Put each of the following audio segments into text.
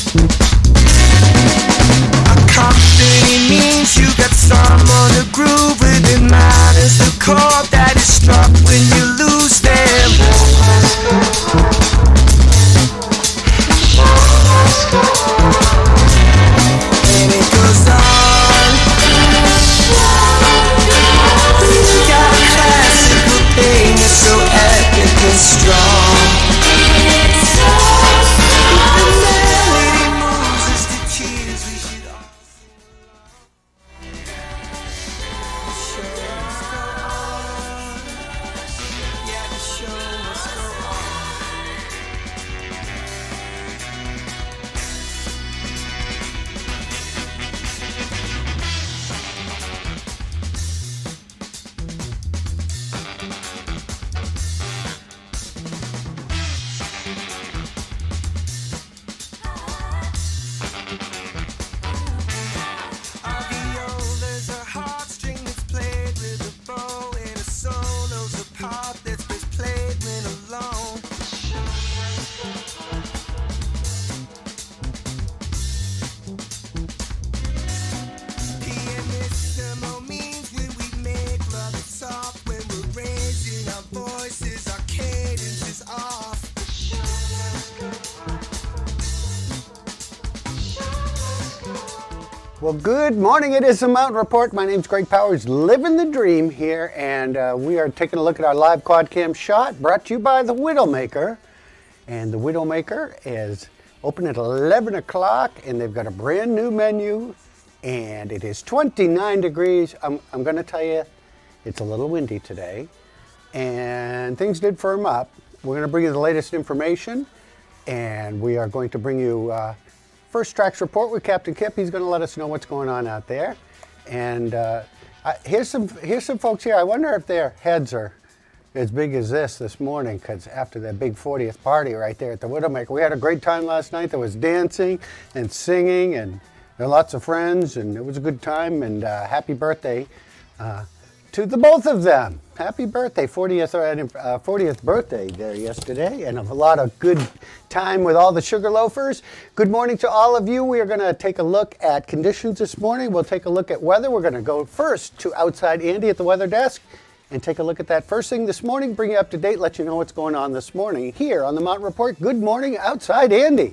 Company means you got someone to groove with. It matters the chord that is struck when you lose them. And it goes on. You got a classical thing, it's so epic and strong. Well, good morning. It is the Mountain Report. My name's Greg Powers, living the dream here, and we are taking a look at our live quad cam shot brought to you by the Widowmaker. And the Widowmaker is open at 11 o'clock, and they've got a brand new menu, and it is 29 degrees. I'm going to tell you, it's a little windy today, and things did firm up. We're going to bring you the latest information, and we are going to bring you First Tracks Report with Captain Kip. He's going to let us know what's going on out there. And here's some folks here. I wonder if their heads are as big as this morning, because after that big 40th party right there at the Widowmaker, we had a great time last night. There was dancing and singing, and there were lots of friends, and it was a good time. And happy birthday to the both of them. Happy birthday, 40th birthday there yesterday, and a lot of good time with all the sugar loafers. Good morning to all of you. We are going to take a look at conditions this morning. We'll take a look at weather. We're going to go first to Outside Andy at the weather desk and take a look at that first thing this morning, bring you up to date, let you know what's going on this morning here on the Mountain Report. Good morning, Outside Andy.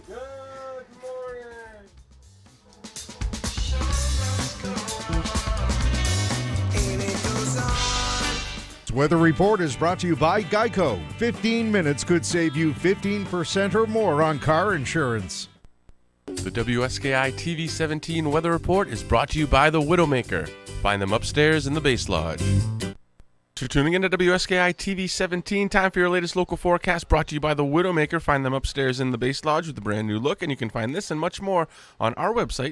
Weather Report is brought to you by Geico. 15 minutes could save you 15% or more on car insurance. The WSKI TV 17 Weather Report is brought to you by the Widowmaker. Find them upstairs in the Base Lodge. So tuning in to WSKI TV 17, time for your latest local forecast brought to you by the Widowmaker. Find them upstairs in the Base Lodge with a brand new look, and you can find this and much more on our website,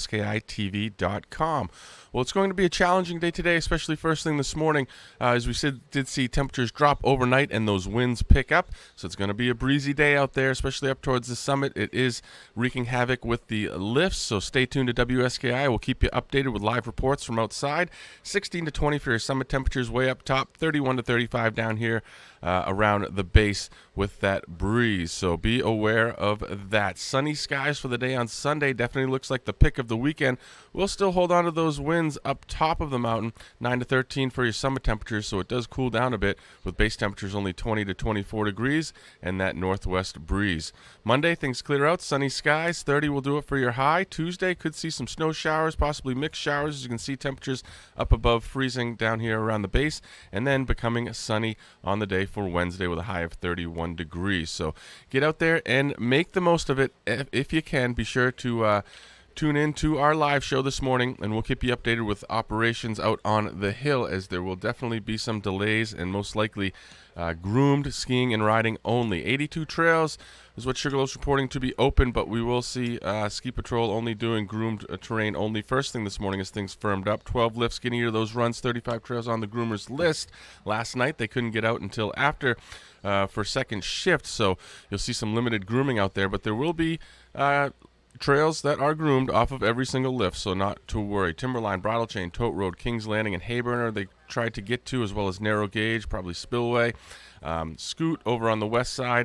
WSKITV.com. Well, it's going to be a challenging day today, especially first thing this morning. As we did see temperatures drop overnight and those winds pick up. So it's going to be a breezy day out there, especially up towards the summit. It is wreaking havoc with the lifts, so stay tuned to WSKI. We'll keep you updated with live reports from outside. 16 to 20 for your summit temperatures way up top, 31 to 35 down here around the base with that breeze. So be aware of that. Sunny skies for the day on Sunday. Definitely looks like the pick of the weekend. We'll still hold on to those winds up top of the mountain, 9 to 13 for your summit temperatures, so it does cool down a bit with base temperatures only 20 to 24 degrees and that northwest breeze. Monday, things clear out, sunny skies, 30 will do it for your high. Tuesday, could see some snow showers, possibly mixed showers. As you can see, temperatures up above freezing down here around the base, and then becoming sunny on the day for Wednesday with a high of 31 degrees. So get out there and make the most of it if you can. Be sure to tune in to our live show this morning, and we'll keep you updated with operations out on the hill, as there will definitely be some delays and most likely groomed skiing and riding only. 82 trails is what Sugarloaf's reporting to be open, but we will see Ski Patrol only doing groomed terrain only first thing this morning as things firmed up. 12 lifts getting into those runs, 35 trails on the groomers list. Last night they couldn't get out until after for second shift, so you'll see some limited grooming out there, but there will be trails that are groomed off of every single lift, so not to worry. Timberline, Bridle Chain, Tote Road, Kings Landing, and Hayburner they tried to get to, as well as Narrow Gauge, probably Spillway. Scoot over on the west side.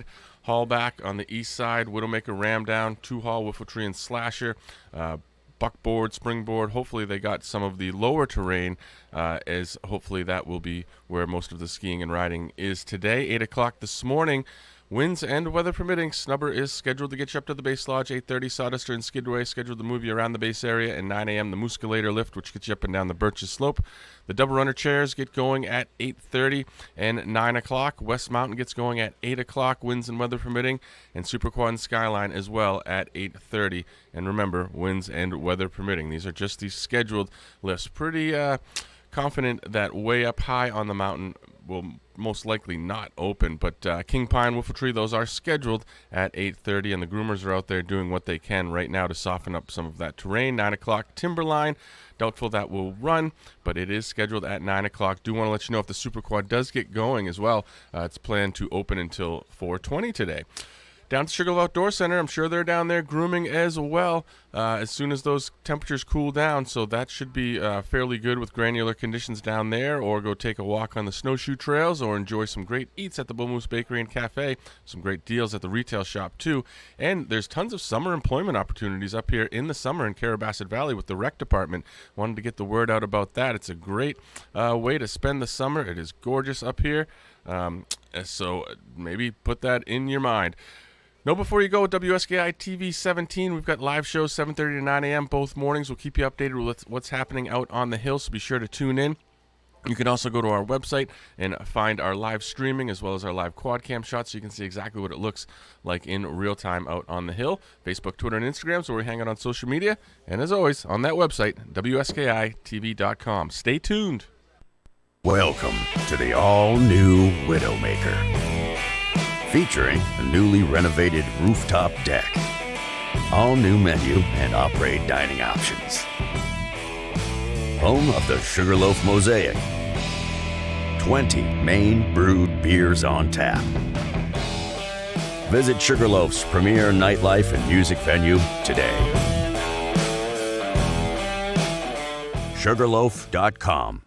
Hallback on the east side, Widowmaker, Ram Down, Two Hall, Whiffletree, and Slasher. Buckboard, Springboard. Hopefully they got some of the lower terrain, as hopefully that will be where most of the skiing and riding is today. 8 o'clock this morning. Winds and weather permitting, Snubber is scheduled to get you up to the Base Lodge. 8:30, Sodester and Skidway scheduled to move you around the base area. And 9 a.m., the Mooscalator lift, which gets you up and down the Birches Slope. The Double Runner chairs get going at 8:30 and 9 o'clock. West Mountain gets going at 8 o'clock, winds and weather permitting. And Superquad and Skyline as well at 8:30. And remember, winds and weather permitting. These are just these scheduled lifts. Pretty confident that way up high on the mountain will most likely not open, but King Pine, Whiffletree, those are scheduled at 8:30, and the groomers are out there doing what they can right now to soften up some of that terrain. 9 o'clock, Timberline, doubtful that will run, but it is scheduled at 9 o'clock. Do want to let you know if the Superquad does get going as well. It's planned to open until 4:20 today. Down to Sugarloaf Outdoor Center, I'm sure they're down there grooming as well as soon as those temperatures cool down, so that should be fairly good with granular conditions down there, or go take a walk on the snowshoe trails, or enjoy some great eats at the Bull Moose Bakery and Cafe, some great deals at the retail shop too, and there's tons of summer employment opportunities up here in the summer in Carrabassett Valley with the rec department. Wanted to get the word out about that. It's a great way to spend the summer. It is gorgeous up here, so maybe put that in your mind. Know before you go, WSKI TV 17, we've got live shows 7:30 to 9 a.m. both mornings. We'll keep you updated with what's happening out on the hill, so be sure to tune in. You can also go to our website and find our live streaming as well as our live quad cam shots, so you can see exactly what it looks like in real time out on the hill. Facebook, Twitter, and Instagram, so we're hanging out on social media. And as always, on that website, WSKITV.com. Stay tuned. Welcome to the all-new Widowmaker. Featuring a newly renovated rooftop deck, all new menu and operate dining options. Home of the Sugarloaf Mosaic. 20 Maine brewed beers on tap. Visit Sugarloaf's premier nightlife and music venue today. Sugarloaf.com.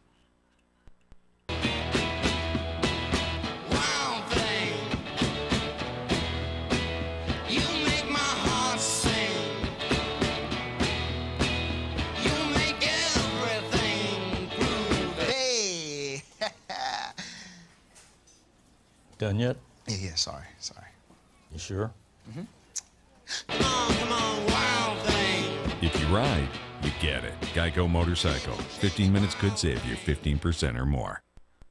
Done yet? Yeah, sorry. You sure? Mm-hmm. Come on, wild thing. If you ride, you get it. Geico Motorcycle. 15 minutes could save you 15% or more.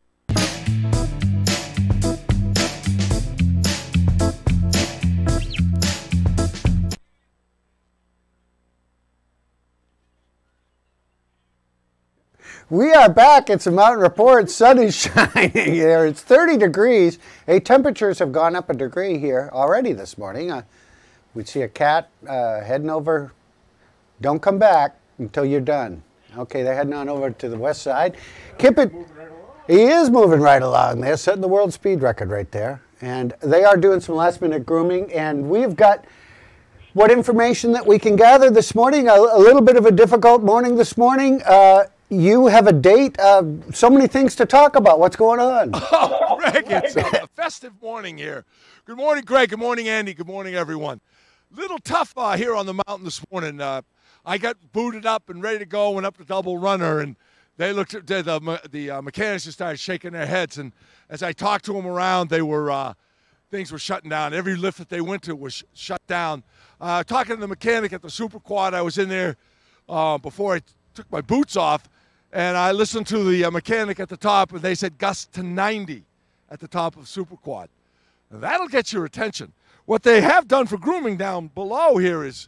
We are back. It's a Mountain Report. Sun is shining here. It's 30 degrees. Hey, temperatures have gone up a degree here already this morning. We see a cat heading over. Don't come back until you're done. Okay, they're heading on over to the west side. Kippet, he is moving right along there, setting the world speed record right there. And they are doing some last minute grooming, and we've got what information that we can gather this morning. A little bit of a difficult morning this morning. You have a date. So many things to talk about. What's going on? Oh, Greg, it's a festive morning here. Good morning, Greg. Good morning, Andy. Good morning, everyone. Little tough here on the mountain this morning. I got booted up and ready to go, went up to Double Runner, and they looked at the mechanics just started shaking their heads. And as I talked to them around, they were things were shutting down. Every lift that they went to was shut down. Talking to the mechanic at the Superquad, I was in there before I took my boots off. And I listened to the mechanic at the top, and they said gust to 90 at the top of Superquad. Now, that'll get your attention. What they have done for grooming down below here is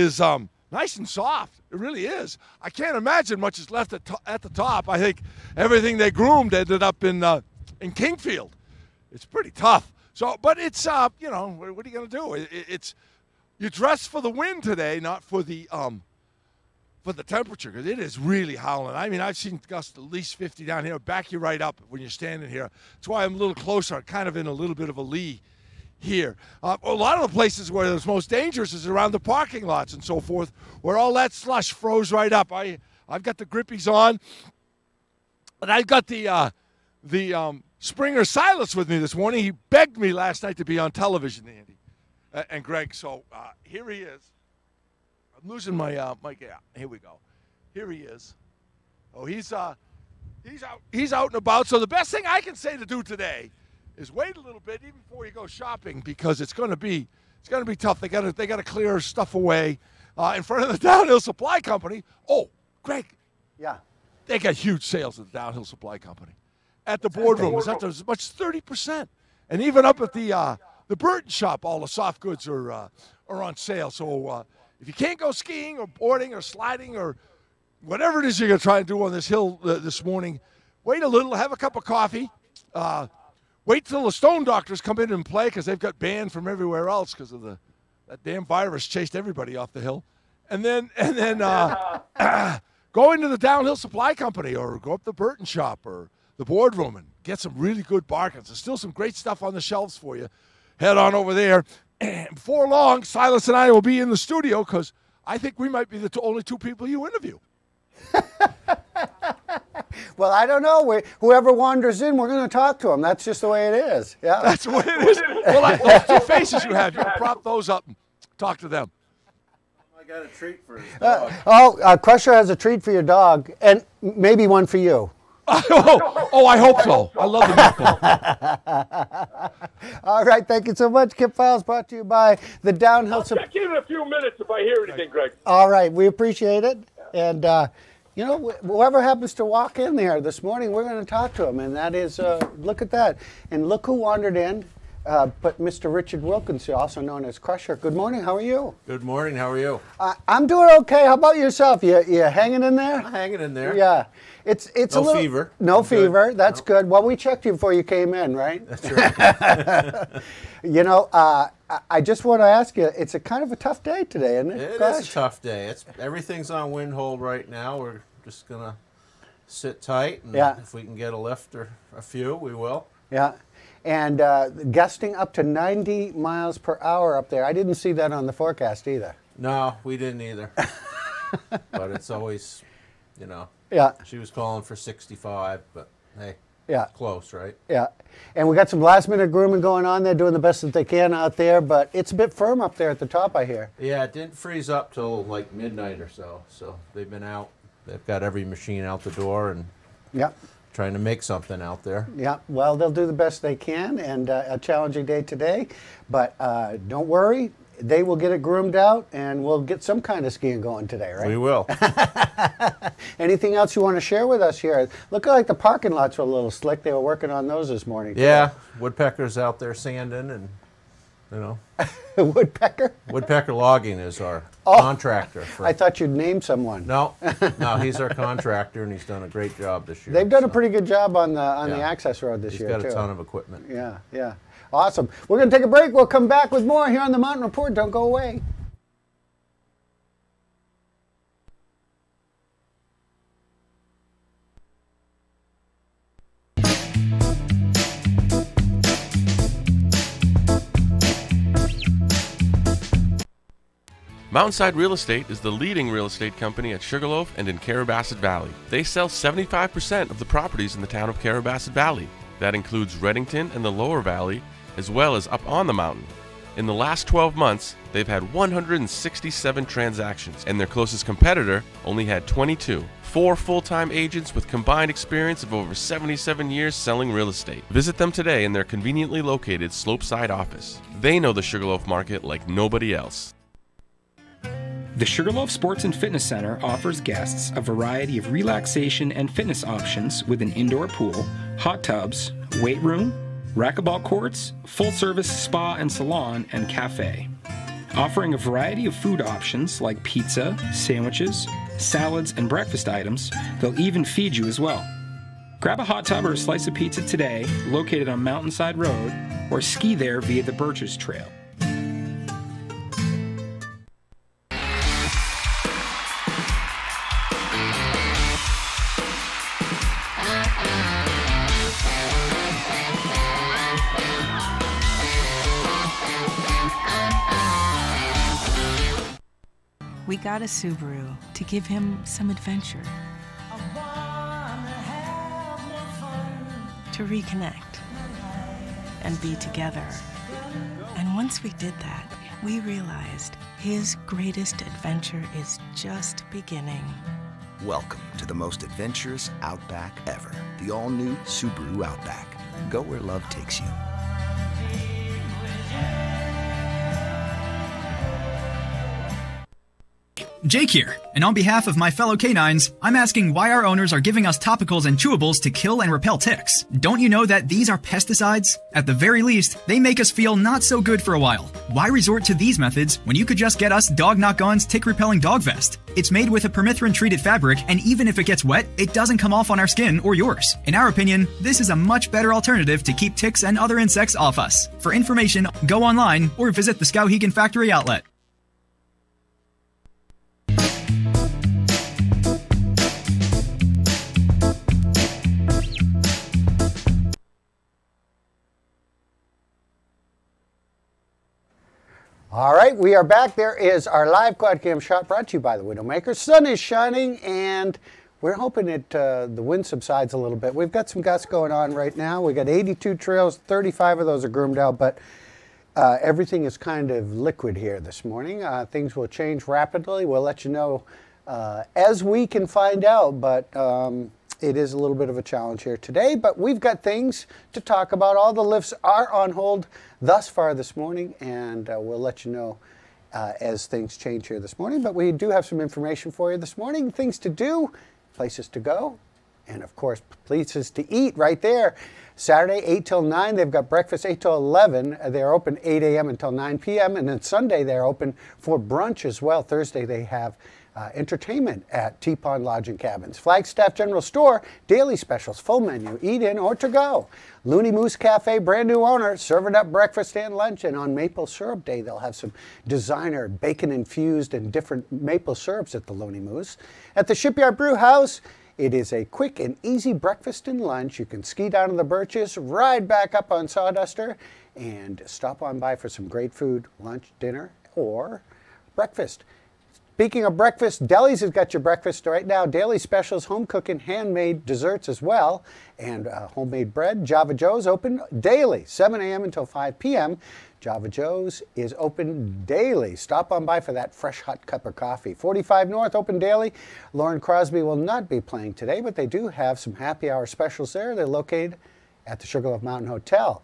nice and soft. It really is. I can't imagine much is left at the top. I think everything they groomed ended up in Kingfield. It's pretty tough. So, but it's you know, what are you going to do? It's you dress for the wind today, not for the temperature, because it is really howling. I mean, I've seen gusts at least 50 down here. Back you right up when you're standing here. That's why I'm a little closer. I'm kind of in a little bit of a lee here. A lot of the places where it's most dangerous is around the parking lots and so forth, where all that slush froze right up. I've got the grippies on, and I've got the the Springer Silas with me this morning. He begged me last night to be on television, Andy and Greg. So here he is. I'm losing my mic. Yeah, here we go. Here he is. Oh, he's out and about. So the best thing I can say to do today is wait a little bit, even before you go shopping, because it's going to be tough. They got to clear stuff away in front of the Downhill Supply Company. Oh, Greg. Yeah. They got huge sales at the Downhill Supply Company. At the boardroom, it's up to as much as 30%. And even up at the Burton shop, all the soft goods are on sale. So if you can't go skiing or boarding or sliding or whatever it is you're going to try and do on this hill this morning, wait a little, have a cup of coffee. Wait till the Stone Doctors come in and play because they've got banned from everywhere else because of that damn virus chased everybody off the hill. And then go into the Downhill Supply Company or go up the Burton shop or the boardroom and get some really good bargains. There's still some great stuff on the shelves for you. Head on over there. And before long, Silas and I will be in the studio because I think we might be the only two people you interview. Well, I don't know. Whoever wanders in, we're going to talk to them. That's just the way it is. Yeah. That's the way it is. Well, those two faces you have, you can prop those up and talk to them. I got a treat for his dog. Crusher has a treat for your dog, and maybe one for you. Oh, I hope so. I love the meatball. All right, thank you so much. Kip Files brought to you by the Downhill Supply. I'll check in a few minutes if I hear anything, Greg. All right, we appreciate it. And, whoever happens to walk in there this morning, we're going to talk to them. And that is, look at that. And look who wandered in. But Mr. Richard Wilkins, also known as Crusher. Good morning. How are you? Good morning. How are you? I'm doing okay. How about yourself? You hanging in there? I'm hanging in there. Yeah. It's no a little fever. No fever. That's good. Well, we checked you before you came in, right? That's right. I just want to ask you. It's a kind of a tough day today, isn't it? It is a tough day. Everything's on wind hold right now. We're just gonna sit tight, and if we can get a lift or a few, we will. Yeah. And gusting up to 90 miles per hour up there. I didn't see that on the forecast either. No, we didn't either. But it's always, Yeah. She was calling for 65, but hey, close, right? Yeah. And we got some last-minute grooming going on. They're doing the best that they can out there, but it's a bit firm up there at the top, I hear. Yeah, it didn't freeze up till like midnight or so. So they've been out. They've got every machine out the door and trying to make something out there. Yeah, well, they'll do the best they can, and a challenging day today. But don't worry, they will get it groomed out, and we'll get some kind of skiing going today, right? We will. Anything else you want to share with us here? Look like the parking lots were a little slick. They were working on those this morning. Yeah, Woodpecker's out there sanding, and Woodpecker? Woodpecker Logging is our contractor. I thought you'd name someone. No, he's our contractor, and he's done a great job this year. They've done a pretty good job on the access road this year, too. He's got a ton of equipment. Yeah. Awesome. We're going to take a break. We'll come back with more here on the Mountain Report. Don't go away. Mountainside Real Estate is the leading real estate company at Sugarloaf and in Carrabassett Valley. They sell 75% of the properties in the town of Carrabassett Valley. That includes Reddington and the Lower Valley, as well as up on the mountain. In the last 12 months, they've had 167 transactions, and their closest competitor only had 22. 4 full-time agents with combined experience of over 77 years selling real estate. Visit them today in their conveniently located Slopeside office. They know the Sugarloaf market like nobody else. The Sugarloaf Sports and Fitness Center offers guests a variety of relaxation and fitness options with an indoor pool, hot tubs, weight room, racquetball courts, full-service spa and salon, and cafe. Offering a variety of food options like pizza, sandwiches, salads, and breakfast items, they'll even feed you as well. Grab a hot tub or a slice of pizza today, located on Mountainside Road, or ski there via the Birches Trail. We got a Subaru to give him some adventure. to reconnect and be together. And once we did that, we realized his greatest adventure is just beginning. Welcome to the most adventurous Outback ever. The all-new Subaru Outback. Go where love takes you. Jake here, and on behalf of my fellow canines, I'm asking why our owners are giving us topicals and chewables to kill and repel ticks. Don't you know that these are pesticides? At the very least, they make us feel not so good for a while. Why resort to these methods when you could just get us Dog Not Gone's tick-repelling dog vest? It's made with a permethrin-treated fabric, and even if it gets wet, it doesn't come off on our skin or yours. In our opinion, this is a much better alternative to keep ticks and other insects off us. For information, go online or visit the Skowhegan Factory outlet. All right, we are back. There is our live quad cam shot brought to you by the Widowmaker. Sun is shining, and we're hoping that the wind subsides a little bit. We've got some gusts going on right now. We got 82 trails, 35 of those are groomed out, but everything is kind of liquid here this morning. Things will change rapidly. We'll let you know as we can find out, but it is a little bit of a challenge here today, but we've got things to talk about. All the lifts are on hold thus far this morning, and we'll let you know as things change here this morning. But we do have some information for you this morning, things to do, places to go, and of course, places to eat right there. Saturday, 8 till 9, they've got breakfast 8 till 11. They're open 8 a.m. until 9 p.m. And then Sunday, they're open for brunch as well. Thursday, they have entertainment at Teapot Lodge and Cabins. Flagstaff General Store, daily specials, full menu, eat in or to go. Looney Moose Cafe, brand new owner, serving up breakfast and lunch. And on Maple Syrup Day, they'll have some designer bacon infused and different maple syrups at the Looney Moose. At the Shipyard Brew House, it is a quick and easy breakfast and lunch. You can ski down to the Birches, ride back up on Sawduster, and stop on by for some great food, lunch, dinner, or breakfast. Speaking of breakfast, Deli's has got your breakfast right now. Daily specials, home cooking, handmade desserts as well, and homemade bread. Java Joe's open daily, 7 a.m. until 5 p.m. Java Joe's is open daily. Stop on by for that fresh hot cup of coffee. 45 North open daily. Lauren Crosby will not be playing today, but they do have some happy hour specials there. They're located at the Sugarloaf Mountain Hotel.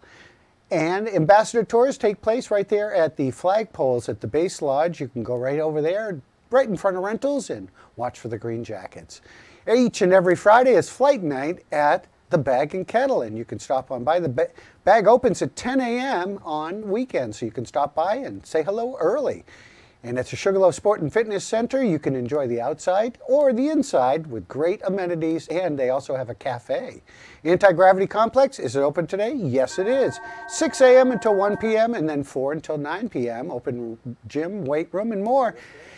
And ambassador tours take place right there at the flagpoles at the base lodge. You can go right over there, right in front of rentals, and watch for the green jackets. Each and every Friday is flight night at the Bag and Kettle, and you can stop on by. The bag opens at 10 a.m. on weekends, so you can stop by and say hello early. And at the Sugarloaf Sport and Fitness Center, you can enjoy the outside or the inside with great amenities, and they also have a cafe. Anti-Gravity Complex, is it open today? Yes, it is. 6 a.m. until 1 p.m. and then 4 until 9 p.m. Open gym, weight room, and more.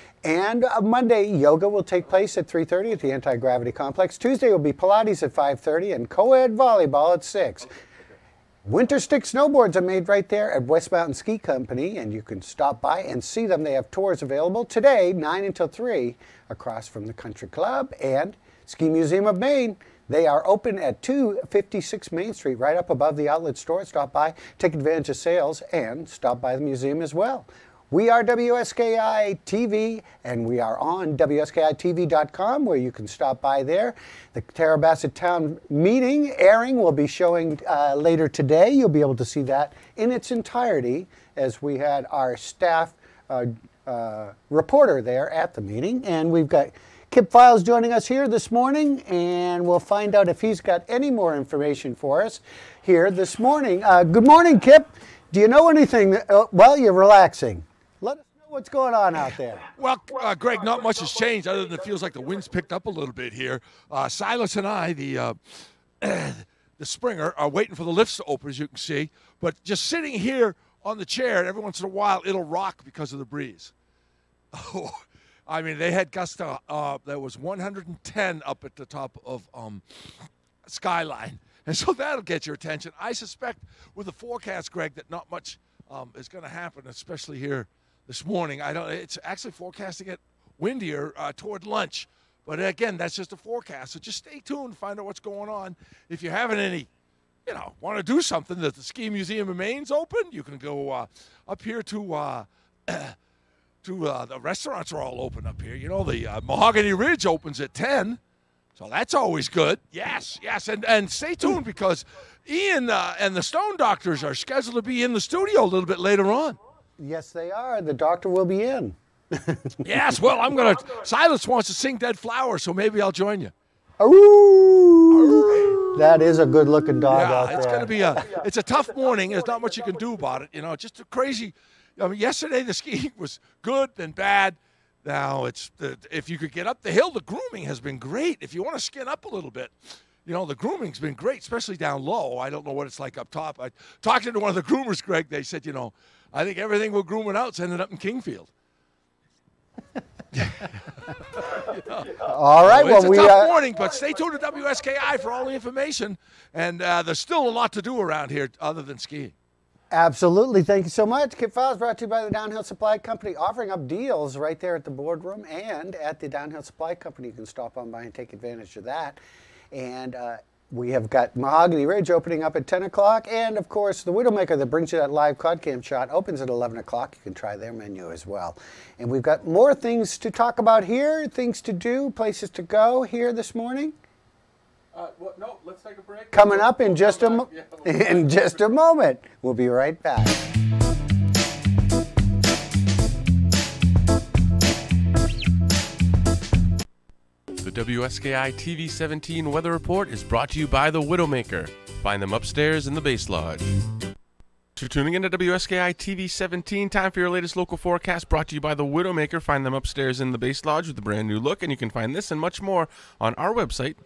And Monday, yoga will take place at 3:30 at the Anti-Gravity Complex. Tuesday will be Pilates at 5:30 and co-ed volleyball at 6. Winter stick snowboards are made right there at West Mountain Ski Company, and you can stop by and see them. They have tours available today, 9 until 3, across from the Country Club and Ski Museum of Maine. They are open at 256 Main Street, right up above the outlet store. Stop by, take advantage of sales, and stop by the museum as well. We are WSKI TV, and we are on WSKITV.com, where you can stop by there. The Terrabasset Town meeting airing will be showing later today. You'll be able to see that in its entirety, as we had our staff reporter there at the meeting. And we've got Kip Files joining us here this morning, and we'll find out if he's got any more information for us here this morning. Good morning, Kip. Do you know anything? Well, you're relaxing. Let us know what's going on out there. Well, Greg, not much has changed other than it feels like the wind's picked up a little bit here. Silas and I, the Springer, are waiting for the lifts to open, as you can see. But just sitting here on the chair, every once in a while, it'll rock because of the breeze. Oh, I mean, they had gusts. There was 110 up at the top of Skyline. And so that'll get your attention. I suspect with the forecast, Greg, that not much is going to happen, especially here this morning. It's actually forecasting it windier toward lunch. But again, that's just a forecast. So just stay tuned, find out what's going on. If you're having any want to do something, that the Ski Museum in Maine's open. You can go up here to the restaurants are all open up here. The Mahogany Ridge opens at 10, so that's always good. Yes, and stay tuned because Ian and the Stone Doctors are scheduled to be in the studio a little bit later on. Yes, they are. The doctor will be in. Yes, well, Silas wants to sing Dead Flower, so maybe I'll join you. Ooh, that is a good-looking dog out there. It's going to be it's a tough morning. There's not much you can do about it. Just a crazy. Yesterday the skiing was good and bad. Now if you could get up the hill, the grooming has been great. If you want to skin up a little bit, the grooming's been great, especially down low. I don't know what it's like up top. I talked to one of the groomers, Greg. They said, I think everything we're grooming out's ended up in Kingfield. All right. It's a tough morning, but stay tuned to WSKI for all the information. And there's still a lot to do around here other than skiing. Absolutely. Thank you so much. Kip Files brought to you by the Downhill Supply Company, offering up deals right there at the boardroom and at the Downhill Supply Company. You can stop on by and take advantage of that. And we have got Mahogany Ridge opening up at 10 o'clock. And, of course, the Widowmaker that brings you that live quad cam shot opens at 11 o'clock. You can try their menu as well. And we've got more things to talk about here, things to do, places to go here this morning. No, let's take a break. Coming up in just a moment. We'll be right back. The WSKI TV 17 weather report is brought to you by the Widowmaker. Find them upstairs in the Base Lodge. You're tuning in to WSKI TV 17. Time for your latest local forecast, brought to you by the Widowmaker. Find them upstairs in the Base Lodge with a brand new look, and you can find this and much more on our website,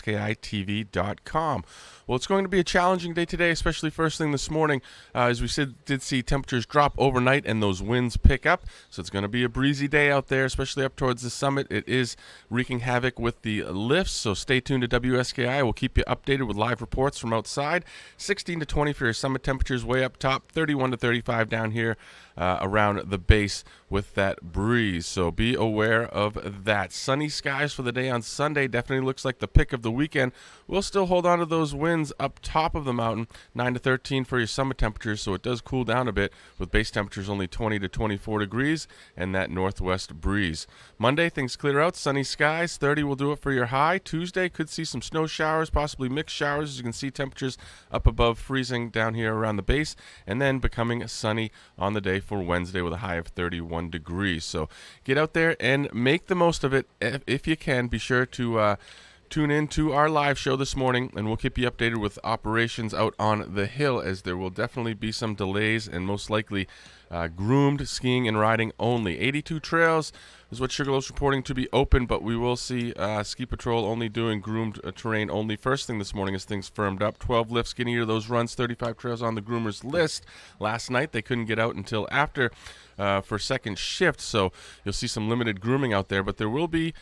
WSKITV.com. Well, it's going to be a challenging day today, especially first thing this morning. As we did see temperatures drop overnight and those winds pick up. So it's going to be a breezy day out there, especially up towards the summit. It is wreaking havoc with the lifts, so stay tuned to WSKI. We'll keep you updated with live reports from outside. 16 to 20 for your summit temperatures way up top, 31 to 35 down here around the base with that breeze. So be aware of that. Sunny skies for the day on Sunday. Definitely looks like the pick of the weekend. We'll still hold on to those winds up top of the mountain, 9 to 13 for your summit temperatures, so it does cool down a bit with base temperatures only 20 to 24 degrees and that northwest breeze. Monday, things clear out, sunny skies, 30 will do it for your high. Tuesday could see some snow showers, possibly mixed showers. As you can see, temperatures up above freezing down here around the base, and then becoming sunny on the day for Wednesday with a high of 31 degrees. So get out there and make the most of it if you can. Be sure to tune in to our live show this morning, and we'll keep you updated with operations out on the hill, as there will definitely be some delays and most likely groomed skiing and riding only. 82 trails is what Sugarloaf's reporting to be open, but we will see Ski Patrol only doing groomed terrain only first thing this morning as things firmed up. 12 lifts getting to those runs, 35 trails on the groomers list. Last night they couldn't get out until after for second shift, so you'll see some limited grooming out there, but there will be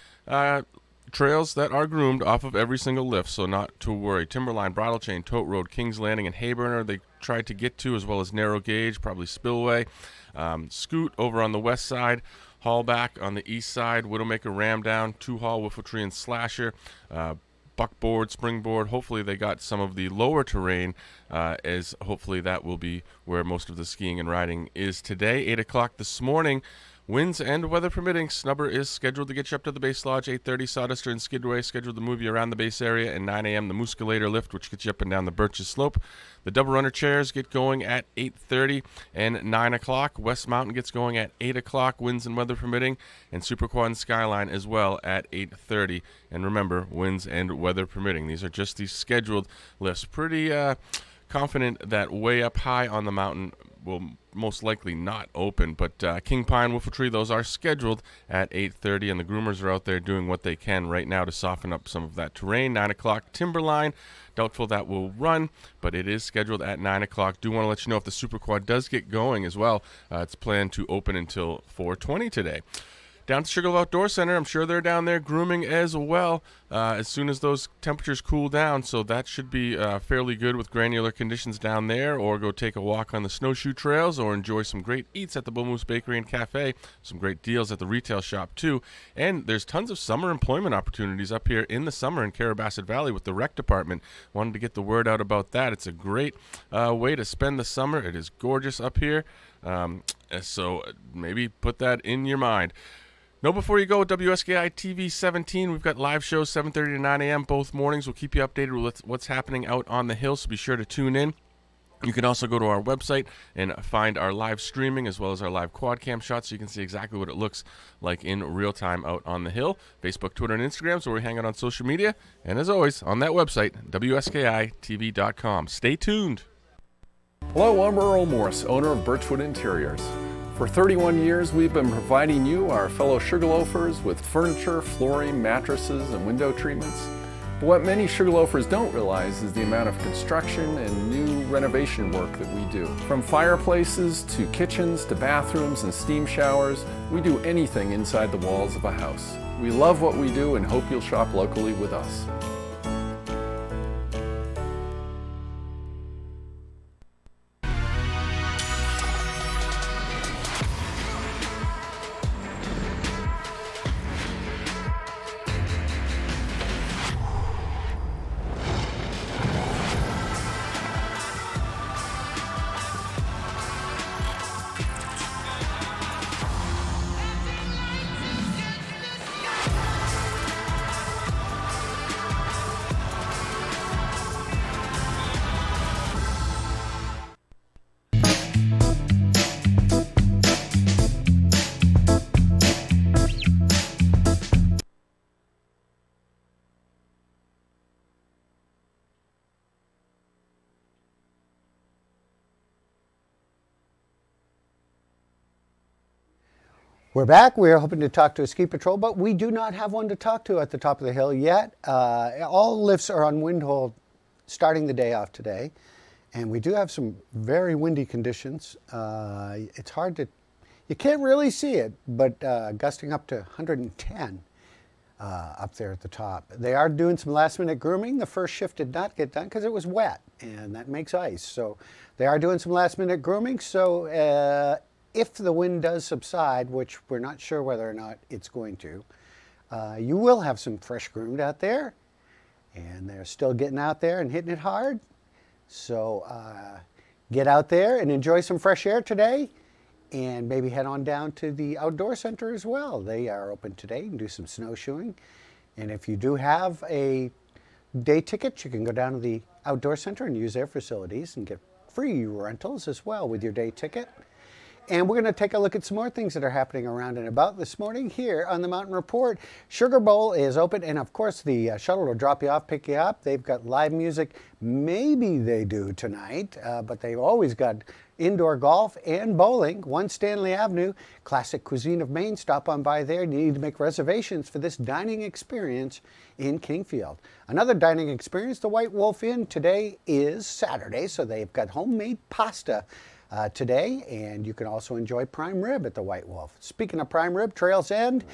trails that are groomed off of every single lift, so not to worry. Timberline, Bridle Chain, Tote Road, Kings Landing, and Hayburner they tried to get to, as well as Narrow Gauge, probably Spillway. Scoot over on the west side, Hallback on the east side, Widowmaker, Ramdown, Two Hall, Whiffletree, and Slasher. Buckboard, Springboard. Hopefully they got some of the lower terrain, as hopefully that will be where most of the skiing and riding is today. 8 o'clock this morning. Winds and weather permitting, Snubber is scheduled to get you up to the Base Lodge. 8:30, Sodester and Skidway scheduled to move you around the base area. And 9 a.m., the Musculator lift, which gets you up and down the Birches Slope. The Double Runner chairs get going at 8:30 and 9 o'clock. West Mountain gets going at 8 o'clock, winds and weather permitting. And Super Quad and Skyline as well at 8:30. And remember, winds and weather permitting. These are just the scheduled lifts. Pretty confident that way up high on the mountain will most likely not open, but King Pine, Whiffletree, those are scheduled at 8:30, and the groomers are out there doing what they can right now to soften up some of that terrain. 9 o'clock, Timberline, doubtful that will run, but it is scheduled at 9 o'clock. Do want to let you know if the Super Quad does get going as well. It's planned to open until 4:20 today. down to Sugarloaf Outdoor Center. I'm sure they're down there grooming as well as soon as those temperatures cool down. So that should be fairly good with granular conditions down there, or go take a walk on the snowshoe trails, or enjoy some great eats at the Bull Moose Bakery and Cafe. Some great deals at the retail shop too. And there's tons of summer employment opportunities up here in the summer in Carrabassett Valley with the rec department. Wanted to get the word out about that. It's a great way to spend the summer. It is gorgeous up here. So maybe put that in your mind. Know before you go, WSKI TV 17, we've got live shows 7:30 to 9 a.m. both mornings. We'll keep you updated with what's happening out on the hill, so be sure to tune in. You can also go to our website and find our live streaming as well as our live quad cam shots, so you can see exactly what it looks like in real time out on the hill. Facebook, Twitter, and Instagram, so we hang out on social media. And as always, on that website, WSKITV.com. Stay tuned. Hello, I'm Earl Morris, owner of Birchwood Interiors. For 31 years, we've been providing you, our fellow Sugarloafers, with furniture, flooring, mattresses, and window treatments. But what many Sugarloafers don't realize is the amount of construction and new renovation work that we do. From fireplaces to kitchens to bathrooms and steam showers, we do anything inside the walls of a house. We love what we do and hope you'll shop locally with us. We're back. We're hoping to talk to a ski patrol, but we do not have one to talk to at the top of the hill yet. All lifts are on wind hold starting the day off today, and we do have some very windy conditions. It's hard to, you can't really see it, but gusting up to 110 up there at the top. They are doing some last minute grooming. The first shift did not get done because it was wet, and that makes ice. So they are doing some last minute grooming. So if the wind does subside, which we're not sure whether or not it's going to, you will have some fresh groomed out there, and they're still getting out there and hitting it hard. So get out there and enjoy some fresh air today, and maybe head on down to the outdoor center as well. They are open today. You can do some snowshoeing, and if you do have a day ticket, you can go down to the outdoor center and use their facilities and get free rentals as well with your day ticket. And we're going to take a look at some more things that are happening around and about this morning here on the Mountain Report. Sugar Bowl is open, and of course the shuttle will drop you off, pick you up. They've got live music. Maybe they do tonight, but they've always got indoor golf and bowling. 1 Stanley Avenue, Classic Cuisine of Maine. Stop on by there. You need to make reservations for this dining experience in Kingfield. Another dining experience, the White Wolf Inn. Today is Saturday, so they've got homemade pasta today, and you can also enjoy prime rib at the White Wolf. Speaking of prime rib, Trails End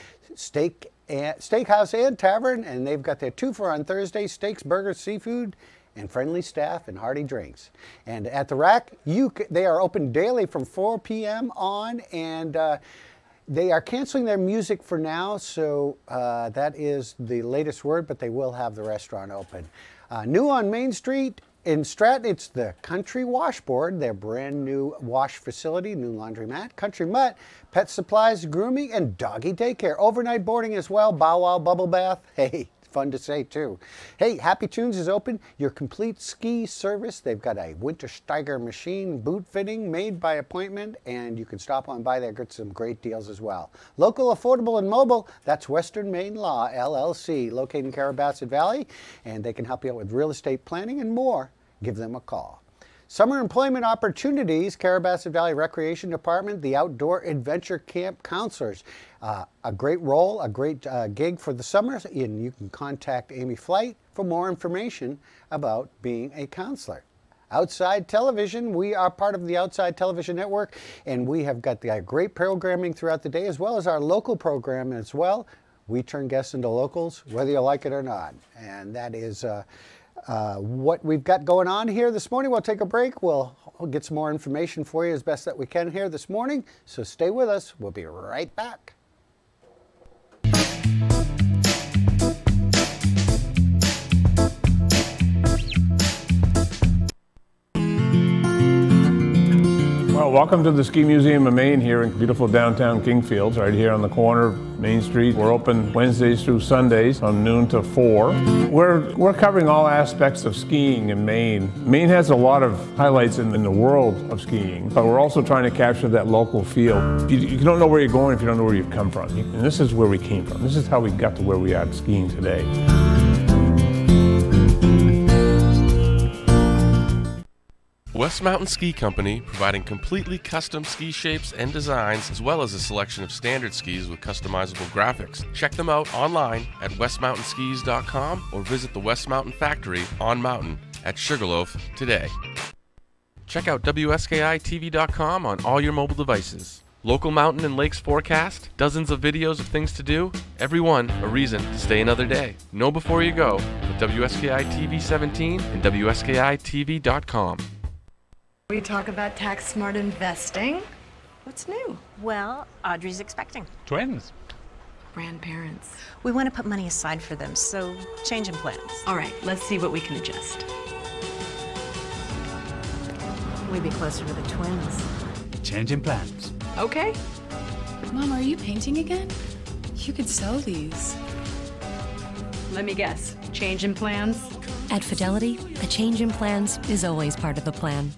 Steakhouse and Tavern, and they've got their 2 for on Thursday: steaks, burgers, seafood, and friendly staff and hearty drinks. And at the Rack, they are open daily from 4 p.m. on, and they are canceling their music for now, so that is the latest word, but they will have the restaurant open. New on Main Street in Stratton, it's the Country Washboard, their brand new wash facility, new laundromat. Country Mutt, pet supplies, grooming, and doggy daycare. Overnight boarding as well. Bow Wow Bubble Bath. Hey, fun to say too. Hey, Happy Tunes is open. Your complete ski service. They've got a Wintersteiger machine boot fitting made by appointment, and you can stop on by there, get some great deals as well. Local, affordable, and mobile. That's Western Maine Law, LLC, located in Carrabassett Valley, and they can help you out with real estate planning and more. Give them a call. Summer employment opportunities, Carrabassett Valley Recreation Department, the Outdoor Adventure Camp Counselors. A great role, a great gig for the summer, and you can contact Amy Flight for more information about being a counselor. Outside Television. We are part of the Outside Television Network, and we have got the great programming throughout the day, as well as our local program as well. We turn guests into locals, whether you like it or not. And that is what we've got going on here this morning. We'll take a break. We'll get some more information for you as best that we can here this morning. So stay with us. We'll be right back. Well, welcome to the Ski Museum of Maine here in beautiful downtown Kingfields, right here on the corner of Main Street. We're open Wednesdays through Sundays from noon to 4. We're covering all aspects of skiing in Maine. Maine has a lot of highlights in the world of skiing, but we're also trying to capture that local feel. You don't know where you're going if you don't know where you've come from. And this is where we came from. This is how we got to where we are skiing today. West Mountain Ski Company, providing completely custom ski shapes and designs, as well as a selection of standard skis with customizable graphics. Check them out online at westmountainskis.com or visit the West Mountain Factory on Mountain at Sugarloaf today. Check out WSKITV.com on all your mobile devices. Local mountain and lakes forecast, dozens of videos of things to do, every one a reason to stay another day. Know before you go with WSKI TV 17 and WSKITV.com. We talk about tax-smart investing. What's new? Well, Audrey's expecting. Twins. Grandparents. We want to put money aside for them, so change in plans. All right, let's see what we can adjust. We'd be closer to the twins. Change in plans. Okay. Mom, are you painting again? You could sell these. Let me guess. Change in plans? At Fidelity, a change in plans is always part of the plan.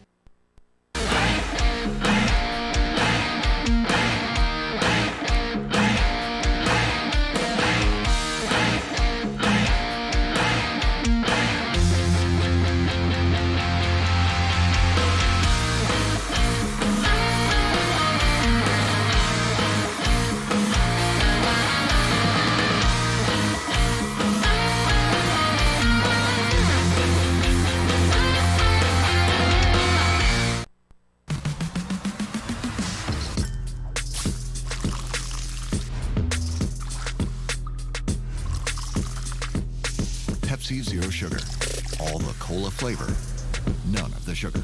Pepsi Zero Sugar. All the cola flavor, none of the sugar.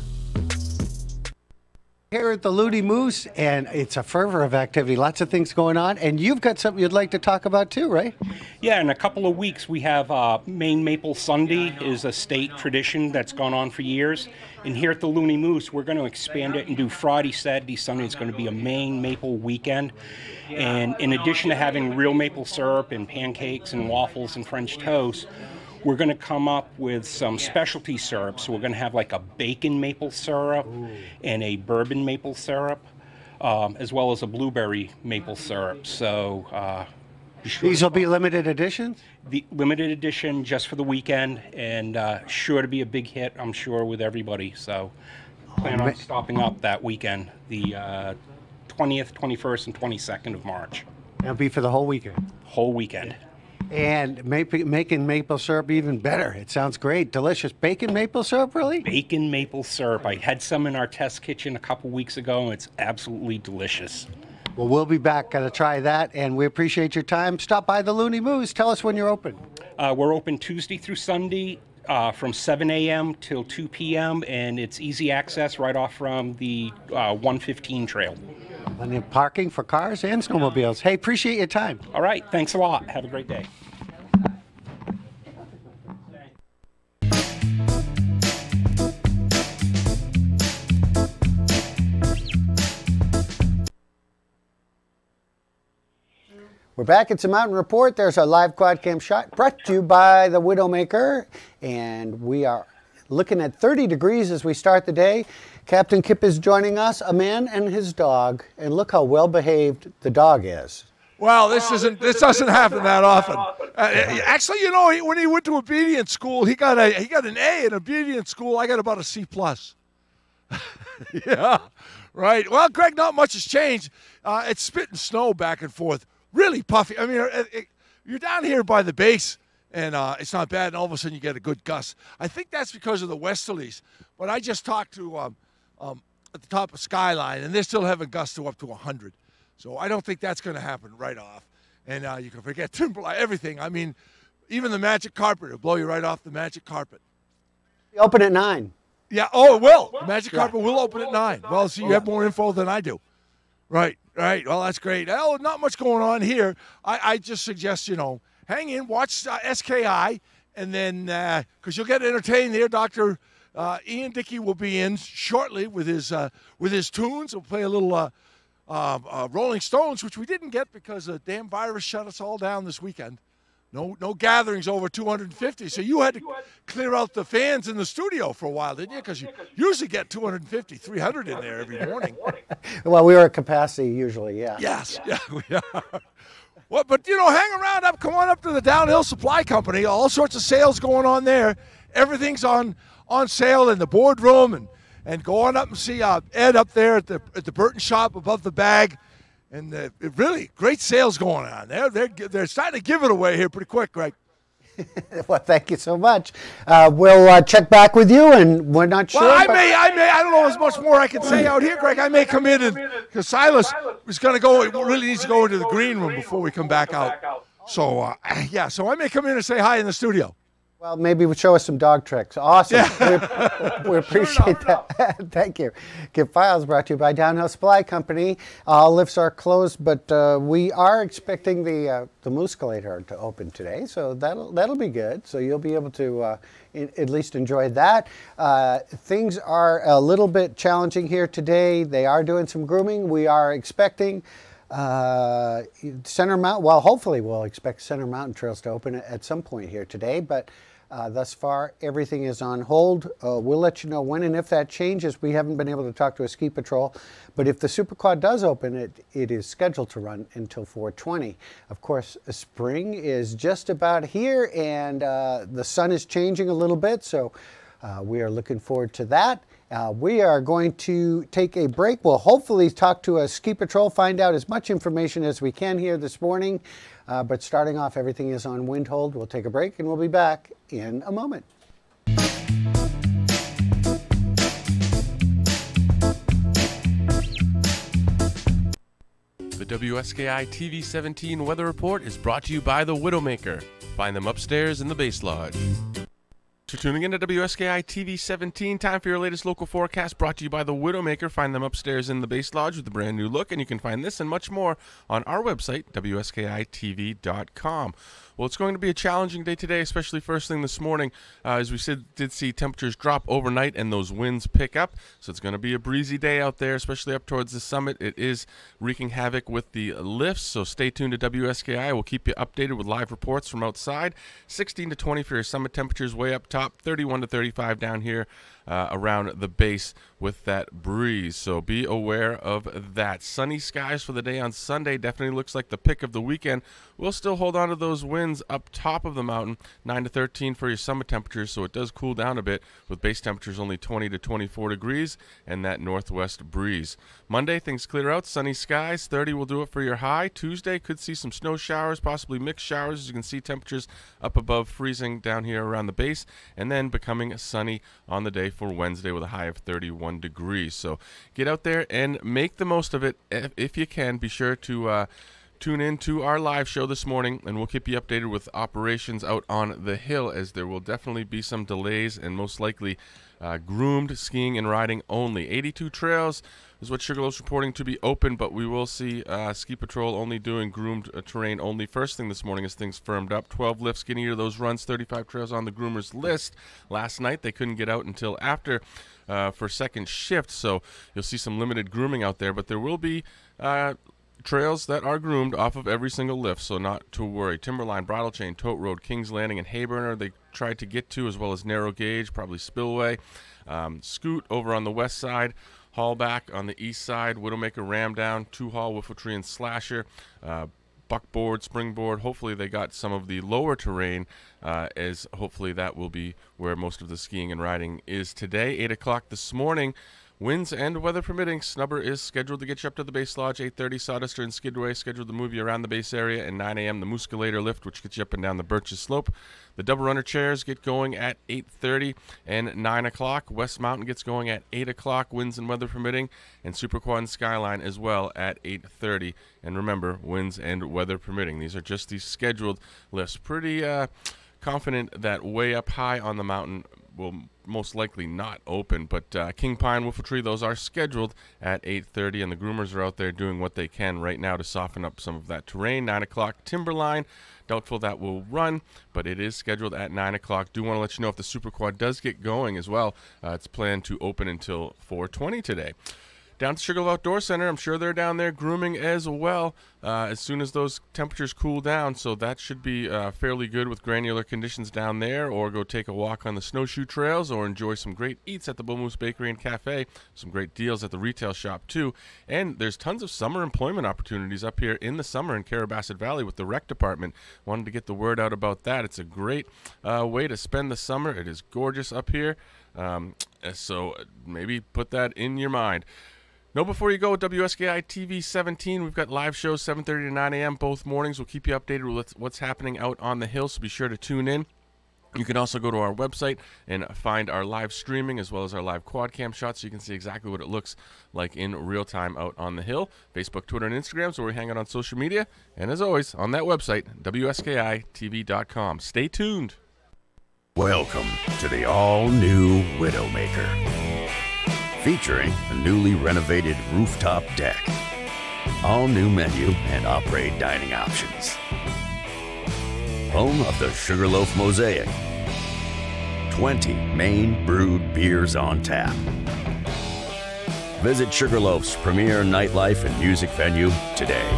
Here at the Looney Moose, and it's a fervor of activity. Lots of things going on, and you've got something you'd like to talk about too, right? Yeah, in a couple of weeks we have Maine Maple Sunday is a state tradition that's gone on for years. And here at the Looney Moose, we're going to expand it and do Friday, Saturday, Sunday. It's going to be a Maine Maple weekend. And in addition to having real maple syrup and pancakes and waffles and French toast, we're going to come up with some specialty syrups. So we're going to have like a bacon maple syrup and a bourbon maple syrup, as well as a blueberry maple syrup. So these will be limited editions? The limited edition just for the weekend, and sure to be a big hit, I'm sure, with everybody. So plan on stopping up that weekend, the 20th, 21st, and 22nd of March. That'll be for the whole weekend? Whole weekend. And making maple syrup even better. It sounds great. Delicious. Bacon maple syrup, really? Bacon maple syrup. I had some in our test kitchen a couple weeks ago, and it's absolutely delicious. Well, we'll be back. Got to try that, and we appreciate your time. Stop by the Looney Moose. Tell us when you're open. We're open Tuesday through Sunday from 7 a.m. till 2 p.m., and it's easy access right off from the 115 trail. Plenty of parking for cars and snowmobiles. Hey, appreciate your time. All right, thanks a lot. Have a great day. We're back. It's a Mountain Report. There's our live quad cam shot brought to you by the Widowmaker. And we are looking at 30 degrees as we start the day. Captain Kip is joining us, a man and his dog. And look how well behaved the dog is. Well, this doesn't happen that often. Actually, you know, when he went to obedience school, he got an A in obedience school. I got about a C+. Yeah, right. Well, Greg, not much has changed. It's spitting snow back and forth. Really puffy. I mean, you're down here by the base, and it's not bad, and all of a sudden you get a good gust. I think that's because of the westerlies. But I just talked to at the top of Skyline, and they're still having gusts to up to 100. So I don't think that's going to happen right off. And you can forget timberline, everything. I mean, even the magic carpet will blow you right off the magic carpet. Open at 9. Yeah, oh, it will. The magic carpet will open at 9. Well, see, you have more info than I do. Right. Well, that's great. Well, not much going on here. I just suggest, hang in, watch SKI, and then, because you'll get entertained there, Dr. Ian Dickey will be in shortly with his tunes. We'll play a little Rolling Stones, which we didn't get because the damn virus shut us all down this weekend. No gatherings over 250. So you had to clear out the fans in the studio for a while, didn't you? Because you usually get 250, 300 in there every morning. Well, we were at capacity usually, yeah. Yes, yeah, we are. Well, but, hang around come on up to the Downhill Supply Company. All sorts of sales going on there. Everything's on sale in the boardroom, and go on up and see Ed up there at the Burton shop above the bag. And really great sales going on. They're starting to give it away here pretty quick, Greg. Well, thank you so much. We'll check back with you, and we're not sure. Well, I don't know as much more I can say out here, Greg. I may come in because Silas is going to go. Really needs to go into the green room before we come back out. So so I may come in and say hi in the studio. Well, maybe show us some dog tricks. Awesome. Yeah. We appreciate that. Thank you. Give Files brought to you by Downhill Supply Company. All lifts are closed, but we are expecting the Mooscalator to open today, so that'll be good. So you'll be able to at least enjoy that. Things are a little bit challenging here today. They are doing some grooming. We are expecting Center Mountain, well, hopefully we'll expect Center Mountain Trails to open at some point here today, but thus far everything is on hold. We'll let you know when and if that changes. We haven't been able to talk to a ski patrol, but if the Superquad does open, it is scheduled to run until 4/20. Of course, spring is just about here, and the sun is changing a little bit, so we are looking forward to that. We are going to take a break. We'll hopefully talk to a ski patrol, find out as much information as we can here this morning. But starting off, everything is on wind hold. We'll take a break, and we'll be back in a moment. The WSKI TV 17 Weather Report is brought to you by the Widowmaker. Find them upstairs in the Base Lodge. So tuning in to WSKI TV 17, time for your latest local forecast brought to you by the Widowmaker. Find them upstairs in the Base Lodge with a brand new look, and you can find this and much more on our website, WSKITV.com. Well, it's going to be a challenging day today, especially first thing this morning. As we did see temperatures drop overnight and those winds pick up. So it's going to be a breezy day out there, especially up towards the summit. It is wreaking havoc with the lifts, so stay tuned to WSKI. We'll keep you updated with live reports from outside. 16 to 20 for your summit temperatures way up top, 31 to 35 down here around the base with that breeze. So be aware of that. Sunny skies for the day on Sunday. Definitely looks like the pick of the weekend. We'll still hold on to those winds up top of the mountain. 9 to 13 for your summit temperatures, so it does cool down a bit with base temperatures only 20 to 24 degrees and that northwest breeze. Monday, things clear out. Sunny skies. 30 will do it for your high. Tuesday could see some snow showers, possibly mixed showers. As you can see, temperatures up above freezing down here around the base, and then becoming sunny on the day for Wednesday with a high of 31 degrees. So get out there and make the most of it if you can. Be sure to tune in to our live show this morning, and we'll keep you updated with operations out on the hill, as there will definitely be some delays and most likely groomed skiing and riding only. 82 trails is what Sugarloaf's reporting to be open, but we will see Ski Patrol only doing groomed terrain only first thing this morning as things firmed up. 12 lifts getting into those runs, 35 trails on the groomers list. Last night they couldn't get out until after for second shift, so you'll see some limited grooming out there, but there will be trails that are groomed off of every single lift, so not to worry. Timberline, Bridle Chain, Tote Road, Kings Landing, and Hayburner they tried to get to, as well as Narrow Gauge, probably Spillway. Scoot over on the west side, Hallback on the east side, Widowmaker, Ramdown, Two Hall, Whiffletree, and Slasher. Buckboard, Springboard. Hopefully they got some of the lower terrain, as hopefully that will be where most of the skiing and riding is today. 8 o'clock this morning Winds and weather permitting, Snubber is scheduled to get you up to the Base Lodge, 8:30, Sodester and Skidway scheduled to move you around the base area, and 9 a.m. the Mooscalator lift, which gets you up and down the Birches Slope. The double runner chairs get going at 8:30 and 9 o'clock. West Mountain gets going at 8 o'clock, winds and weather permitting, and Super Quad and Skyline as well at 8:30. And remember, winds and weather permitting. These are just these scheduled lifts. Pretty confident that way up high on the mountain will most likely not open, but King Pine, Whiffletree, those are scheduled at 8:30, and the groomers are out there doing what they can right now to soften up some of that terrain. 9 o'clock, Timberline, doubtful that will run, but it is scheduled at 9 o'clock. Do want to let you know if the Super Quad does get going as well. It's planned to open until 4:20 today. Down to Sugarloaf Outdoor Center, I'm sure they're down there grooming as well as soon as those temperatures cool down, so that should be fairly good with granular conditions down there, or go take a walk on the snowshoe trails, or enjoy some great eats at the Bull Moose Bakery and Cafe, some great deals at the retail shop too, and there's tons of summer employment opportunities up here in the summer in Carrabassett Valley with the rec department. Wanted to get the word out about that. It's a great way to spend the summer. It is gorgeous up here, so maybe put that in your mind. Know before you go, WSKI TV 17, we've got live shows 7:30 to 9 a.m. both mornings. We'll keep you updated with what's happening out on the hill, so be sure to tune in. You can also go to our website and find our live streaming as well as our live quad cam shots, so you can see exactly what it looks like in real time out on the hill. Facebook, Twitter, and Instagram, so we're hanging out on social media. And as always, on that website, WSKITV.com. Stay tuned. Welcome to the all-new Widowmaker, featuring a newly renovated rooftop deck, all new menu and operate dining options. Home of the Sugarloaf Mosaic, 20 Maine brewed beers on tap. Visit Sugarloaf's premier nightlife and music venue today.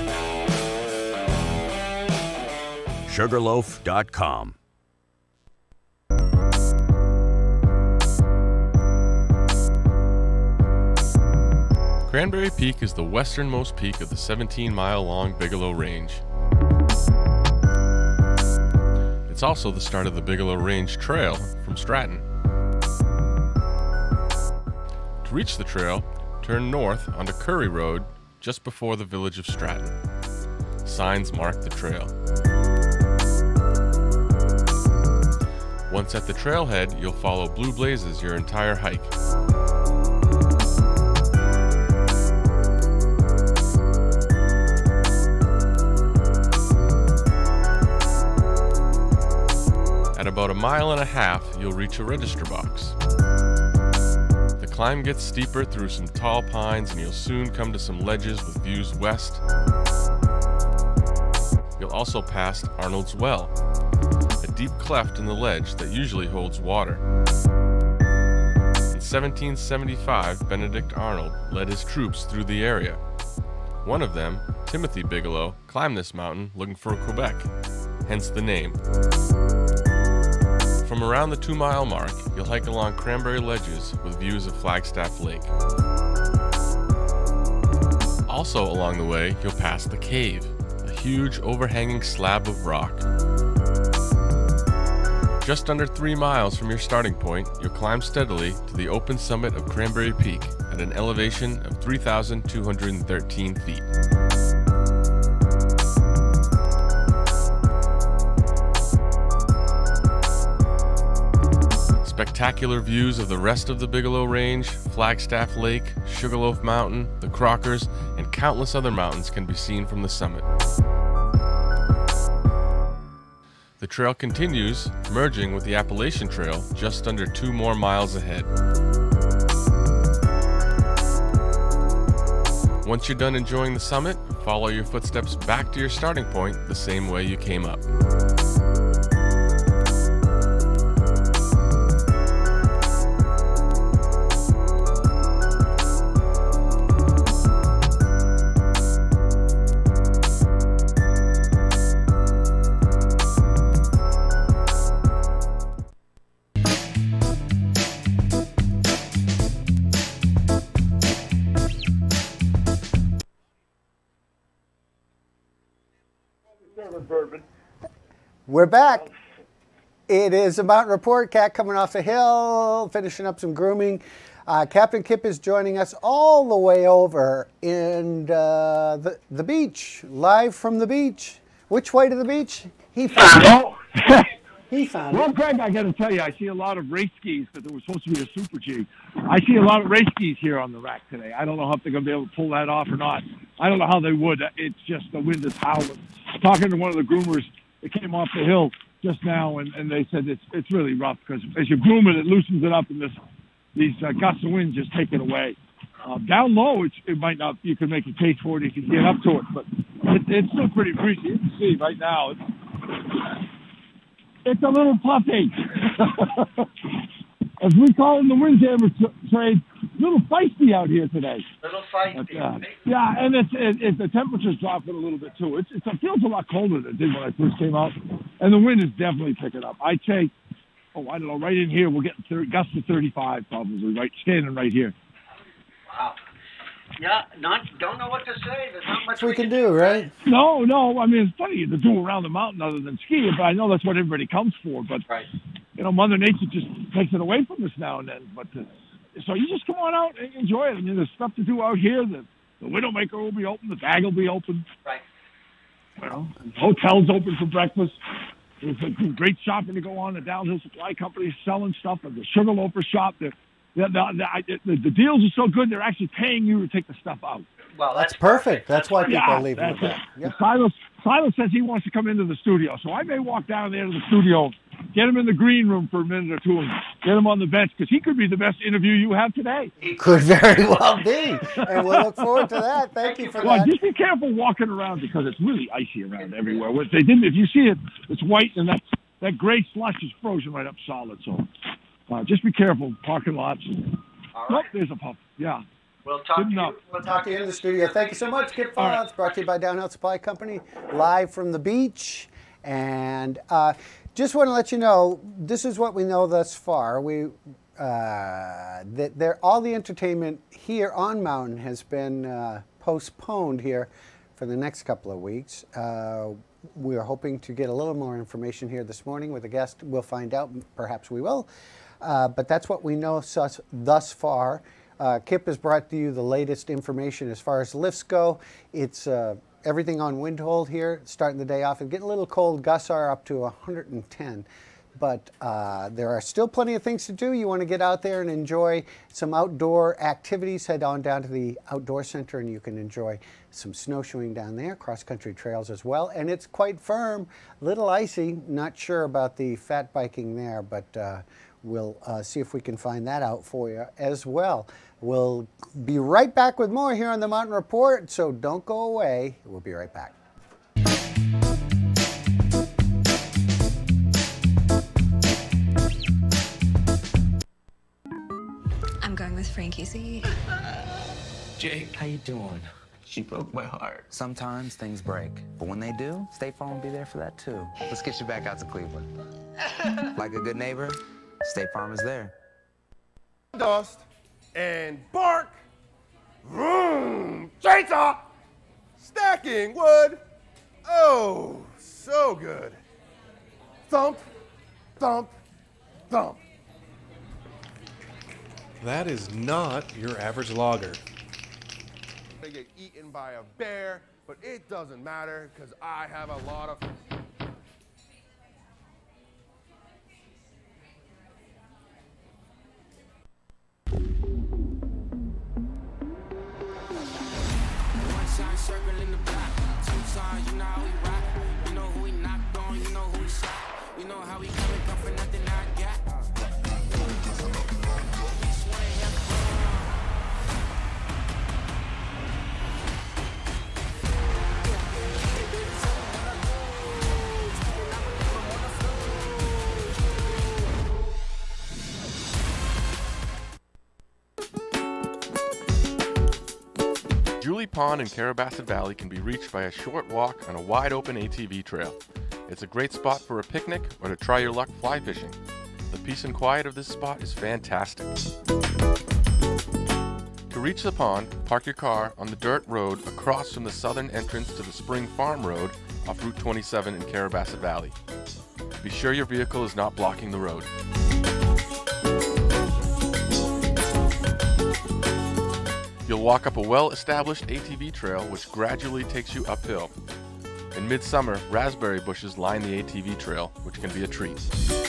Sugarloaf.com. Cranberry Peak is the westernmost peak of the 17-mile-long Bigelow Range. It's also the start of the Bigelow Range Trail from Stratton. To reach the trail, turn north onto Curry Road just before the village of Stratton. Signs mark the trail. Once at the trailhead, you'll follow Blue Blazes your entire hike. At about 1.5 miles, you'll reach a register box. The climb gets steeper through some tall pines, and you'll soon come to some ledges with views west. You'll also pass Arnold's Well, a deep cleft in the ledge that usually holds water. In 1775, Benedict Arnold led his troops through the area. One of them, Timothy Bigelow, climbed this mountain looking for Quebec, hence the name. From around the 2-mile mark, you'll hike along cranberry ledges with views of Flagstaff Lake. Also along the way, you'll pass the cave, a huge overhanging slab of rock. Just under 3 miles from your starting point, you'll climb steadily to the open summit of Cranberry Peak at an elevation of 3,213 feet. Spectacular views of the rest of the Bigelow Range, Flagstaff Lake, Sugarloaf Mountain, the Crockers, and countless other mountains can be seen from the summit. The trail continues, merging with the Appalachian Trail just under 2 more miles ahead. Once you're done enjoying the summit, follow your footsteps back to your starting point the same way you came up. We're back. It is a mountain report. Cat coming off the hill, finishing up some grooming. Captain Kip is joining us all the way over in the beach, live from the beach. Which way to the beach? He found it. He found it. Well, Greg, I got to tell you, I see a lot of race skis because there was supposed to be a Super G. I see a lot of race skis here on the rack today. I don't know if they're going to be able to pull that off or not. I don't know how they would. It's just the wind is howling. Talking to one of the groomers that came off the hill just now, and they said it's really rough because as you groom it, it loosens it up, and these gusts of wind just take it away. Down low, it might not. You can make a case for it. You can get up to it, but it's still pretty breezy. You can see right now. It's a little puffy. As we call it in the Windjammer trade, a little feisty out here today. Little feisty. But, yeah, and the temperature's dropping a little bit too. It feels a lot colder than it did when I first came out, and the wind is definitely picking up. I'd say, I don't know, right in here we're getting gusts of 35 probably, right, standing right here. Wow. Yeah, don't know what to say. There's not much we can do, right? No. I mean, it's funny to do around the mountain other than skiing, but I know that's what everybody comes for. But, Mother Nature just takes it away from us now and then. But so you just come on out and enjoy it. I mean, there's stuff to do out here. The Widowmaker will be open. The bag will be open. Right. Hotels open for breakfast. There's a great shopping to go on. The Downhill Supply Company is selling stuff at the Sugarloafer shop. The deals are so good, they're actually paying you to take the stuff out. Well, that's perfect. That's why people leave. That's it. Yeah. Silas says he wants to come into the studio, so I may walk down there to the studio, get him in the green room for a minute or two, and get him on the bench, because he could be the best interview you have today. He could very well be, and we'll look forward to that. Thank you for that. Just be careful walking around, because it's really icy around everywhere. If you see it, it's white, and that gray slush is frozen right up solid, so just be careful, parking lots. All right. There's a puff. Yeah. We'll talk to you in the studio. Thank you so much, Kip Fallout. It's brought to you by Downhill Supply Company, live from the beach. And just want to let you know, this is what we know thus far. That all the entertainment here on Mountain has been postponed here for the next couple of weeks. We are hoping to get a little more information here this morning with a guest. We'll find out. Perhaps we will. But that's what we know thus far. Kip has brought to you the latest information as far as lifts go. It's everything on wind hold here, starting the day off. It's getting a little cold. Gusts are up to 110. But there are still plenty of things to do. You want to get out there and enjoy some outdoor activities. Head on down to the Outdoor Center and you can enjoy some snowshoeing down there, cross-country trails as well. And it's quite firm, a little icy. Not sure about the fat biking there, but we'll see if we can find that out for you as well. We'll be right back with more here on the Mountain Report, so don't go away. We'll be right back. I'm going with Frankie Z. Jake, how you doing? She broke my heart. Sometimes things break, but when they do, State Farm will be there for that too. Let's get you back out to Cleveland. Like a good neighbor, State Farm is there. Dust and bark. Vroom. Chainsaw. Stacking wood. Oh, so good. Thump, thump, thump. That is not your average logger. They get eaten by a bear, but it doesn't matter because I have a lot of... Circle in the block, 2 times, you know how we rock. You know who we knocked on, you know who we shot. You know how we come for nothing I got. Julie Pond in Carrabassett Valley can be reached by a short walk on a wide-open ATV trail. It's a great spot for a picnic or to try your luck fly fishing. The peace and quiet of this spot is fantastic. To reach the pond, park your car on the dirt road across from the southern entrance to the Spring Farm Road off Route 27 in Carrabassett Valley. Be sure your vehicle is not blocking the road. You'll walk up a well-established ATV trail which gradually takes you uphill. In midsummer, raspberry bushes line the ATV trail, which can be a treat.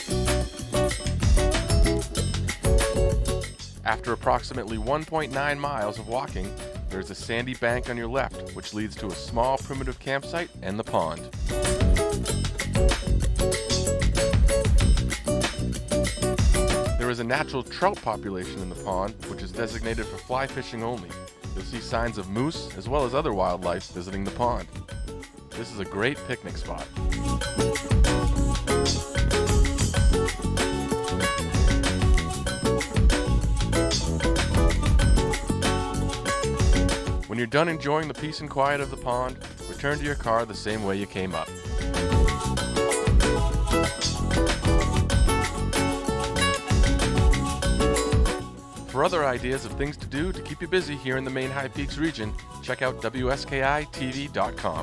After approximately 1.9 miles of walking, there's a sandy bank on your left, which leads to a small primitive campsite and the pond. There is a natural trout population in the pond, which is designated for fly fishing only. You'll see signs of moose as well as other wildlife visiting the pond. This is a great picnic spot. When you're done enjoying the peace and quiet of the pond, return to your car the same way you came up. For other ideas of things to do to keep you busy here in the Maine High Peaks region, check out WSKITV.com.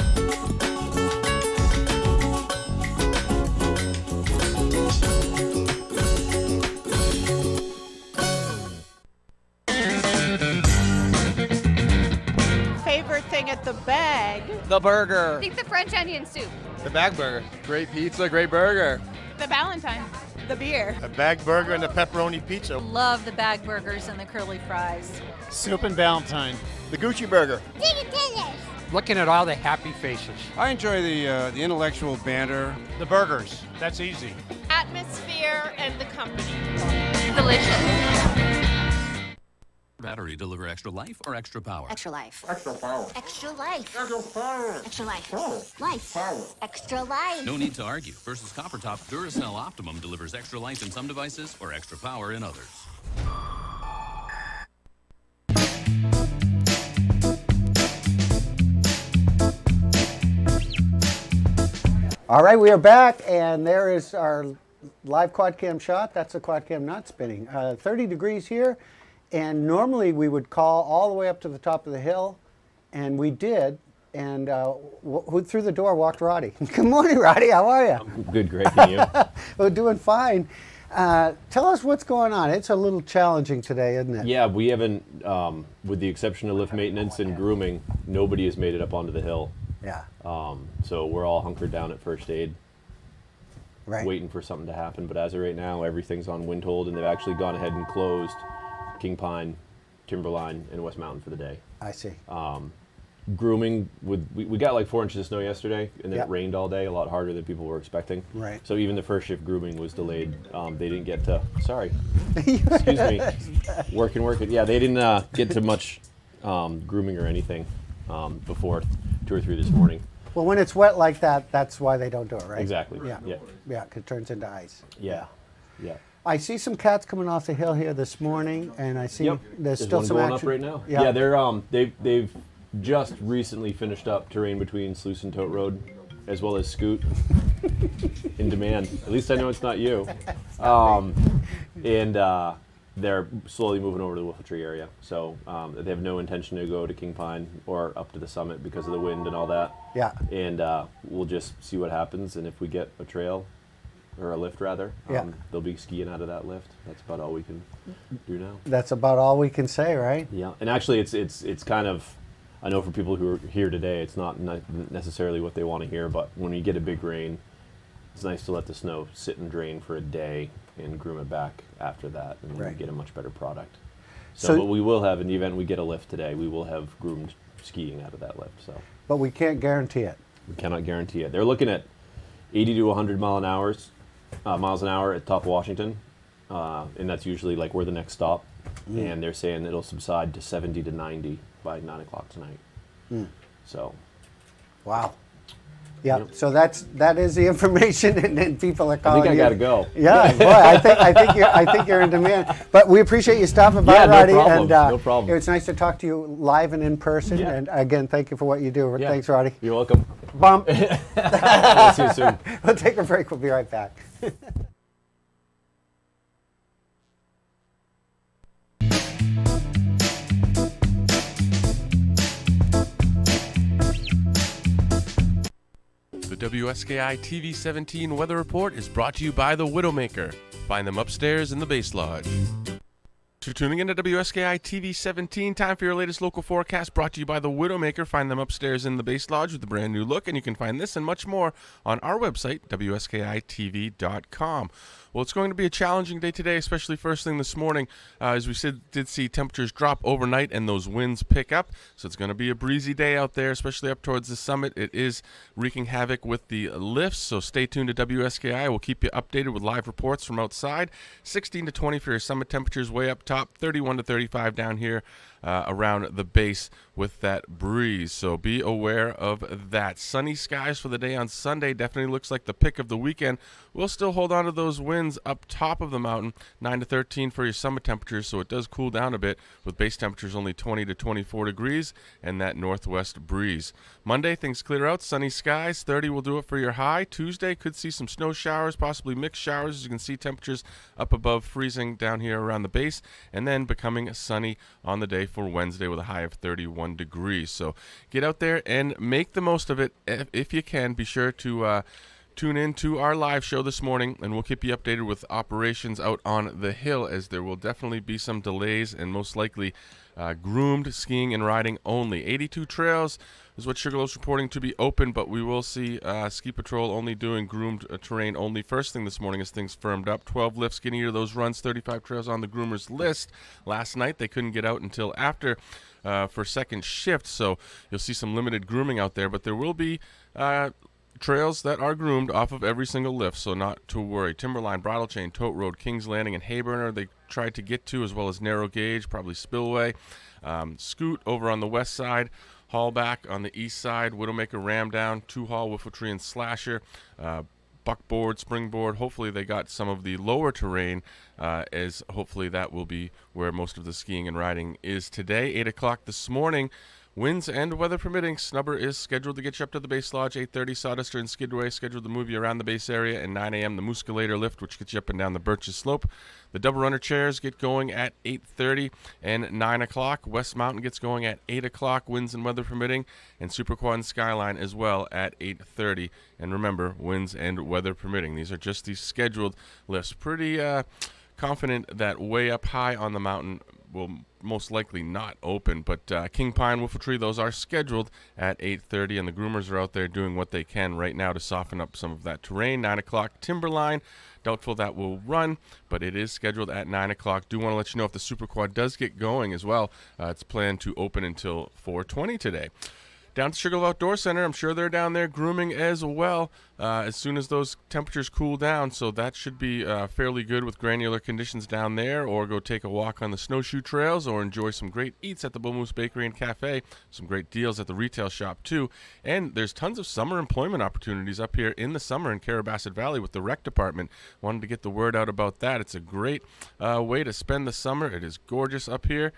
Favorite thing at the bag? The burger. I think the French onion soup. The bag burger. Great pizza, great burger. The Valentine. The beer. A bag burger and a pepperoni pizza. Love the bag burgers and the curly fries. Soup and Valentine. The Gucci burger. Looking at all the happy faces. I enjoy the intellectual banter. The burgers. That's easy. Atmosphere and the company. Delicious. Battery deliver extra life or extra power? Extra life. Extra power. Extra life. Extra power. Extra life. Power. Life. Power. Extra life. No need to argue. Versus Copper Top, Duracell Optimum delivers extra life in some devices or extra power in others. All right, we are back, and there is our live quad cam shot. That's the quad cam not spinning. 30 degrees here, and normally we would call all the way up to the top of the hill, and we did. And who through the door walked Roddy. Good morning, Roddy. How are you? Good, great. And you? We're doing fine. Tell us what's going on. It's a little challenging today, isn't it? Yeah, we haven't, with the exception of lift maintenance and grooming, nobody has made it up onto the hill. Yeah. So we're all hunkered down at first aid, right, waiting for something to happen. But as of right now, everything's on wind hold, and they've actually gone ahead and closed King Pine, Timberline, and West Mountain for the day. I see. Grooming, we got like 4 inches of snow yesterday, and then Yep. it rained all day, a lot harder than people were expecting. Right. So even the first shift grooming was delayed. They didn't get to, sorry, excuse me, working. Yeah, they didn't get to much grooming or anything before 2 or 3 this morning. Well, when it's wet like that, that's why they don't do it, right? Exactly. Yeah. Yeah. Yeah, 'cause it turns into ice. Yeah. Yeah. I see some cats coming off the hill here this morning, and I see Yep. there's There's still one some going action up right now. Yeah, they're they've just recently finished up terrain between Sluice and Tote Road, as well as Scoot. In demand. At least I know it's not you. They're slowly moving over to the Whiffletree area. So they have no intention to go to King Pine or up to the summit because of the wind and all that. Yeah. And we'll just see what happens, and if we get a trail, or a lift rather, Yeah. they'll be skiing out of that lift. That's about all we can do now. That's about all we can say, right? Yeah, and actually it's kind of, I know for people who are here today, it's not necessarily what they want to hear, but when you get a big rain, it's nice to let the snow sit and drain for a day and groom it back after that, and then Right. you get a much better product. So, So- but we will have, in the event we get a lift today, we will have groomed skiing out of that lift. So But we can't guarantee it. we cannot guarantee it. They're looking at 80 to 100 miles an hour at top of Washington, and that's usually like we're the next stop. Mm. And they're saying it'll subside to 70 to 90 by 9 o'clock tonight. Mm. So, Wow. Yeah. So that is the information, and then people are calling. I you. gotta go. Yeah, boy, I think you're in demand. But we appreciate you stopping by, Yeah, no Roddy. problem, And no problem. It was nice to talk to you live and in person. Yeah. And again, thank you for what you do. Yeah. Thanks, Roddy. You're welcome. Bump. We'll see you soon. We'll take a break. We'll be right back. The WSKI TV 17 weather report is brought to you by the Widowmaker. Find them upstairs in the Base Lodge. Thanks for tuning in to WSKI TV 17. Time for your latest local forecast, brought to you by the Widowmaker. Find them upstairs in the base lodge with a brand new look, and you can find this and much more on our website, WSKITV.com. Well, it's going to be a challenging day today, especially first thing this morning. As we did see temperatures drop overnight and those winds pick up. So it's going to be a breezy day out there, especially up towards the summit. It is wreaking havoc with the lifts, so stay tuned to WSKI. We'll keep you updated with live reports from outside. 16 to 20 for your summit temperatures way up top, 31 to 35 down here around the base with that breeze. So be aware of that. Sunny skies for the day on Sunday. Definitely looks like the pick of the weekend. We'll still hold on to those winds up top of the mountain, 9 to 13 for your summit temperatures, so it does cool down a bit with base temperatures only 20 to 24 degrees and that northwest breeze. Monday, things clear out, sunny skies, 30 will do it for your high. Tuesday, could see some snow showers, possibly mixed showers. As you can see, temperatures up above freezing down here around the base, and then becoming sunny on the day for Wednesday with a high of 31 degrees. So get out there and make the most of it if you can. Be sure to tune in to our live show this morning, and we'll keep you updated with operations out on the hill, as there will definitely be some delays and most likely groomed skiing and riding only. 82 trails is what Sugarloaf's reporting to be open, but we will see Ski Patrol only doing groomed terrain only first thing this morning as things firmed up. 12 lifts getting you to those runs, 35 trails on the groomers list. Last night they couldn't get out until after for second shift, so you'll see some limited grooming out there, but there will be trails that are groomed off of every single lift, so not to worry. Timberline, Bridle Chain, Tote Road, Kings Landing, and Hayburner they tried to get to, as well as Narrow Gauge, probably Spillway. Scoot over on the west side, Hallback on the east side, Widowmaker, Ramdown, Two Hall, Whiffletree, and Slasher. Buckboard, Springboard. Hopefully they got some of the lower terrain, as hopefully that will be where most of the skiing and riding is today. 8 o'clock this morning. Winds and weather permitting, Snubber is scheduled to get you up to the base lodge. 8:30, Sawduster and Skidway scheduled to move you around the base area. And 9 a.m., the Musculator lift, which gets you up and down the Birches Slope. The Double Runner chairs get going at 8:30 and 9 o'clock. West Mountain gets going at 8 o'clock, winds and weather permitting. And Super Quad and Skyline as well at 8:30. And remember, winds and weather permitting. These are just these scheduled lifts. Pretty confident that way up high on the mountain will most likely not open, but King Pine, Whiffletree, those are scheduled at 8:30, and the groomers are out there doing what they can right now to soften up some of that terrain. 9 o'clock, Timberline, doubtful that will run, but it is scheduled at 9 o'clock. Do want to let you know if the Super Quad does get going as well. It's planned to open until 4:20 today. Down to Sugarloaf Outdoor Center, I'm sure they're down there grooming as well as soon as those temperatures cool down, so that should be fairly good with granular conditions down there, or go take a walk on the snowshoe trails, or enjoy some great eats at the Bull Moose Bakery and Cafe, some great deals at the retail shop too, and there's tons of summer employment opportunities up here in the summer in Carrabassett Valley with the rec department. Wanted to get the word out about that. It's a great way to spend the summer. It is gorgeous up here,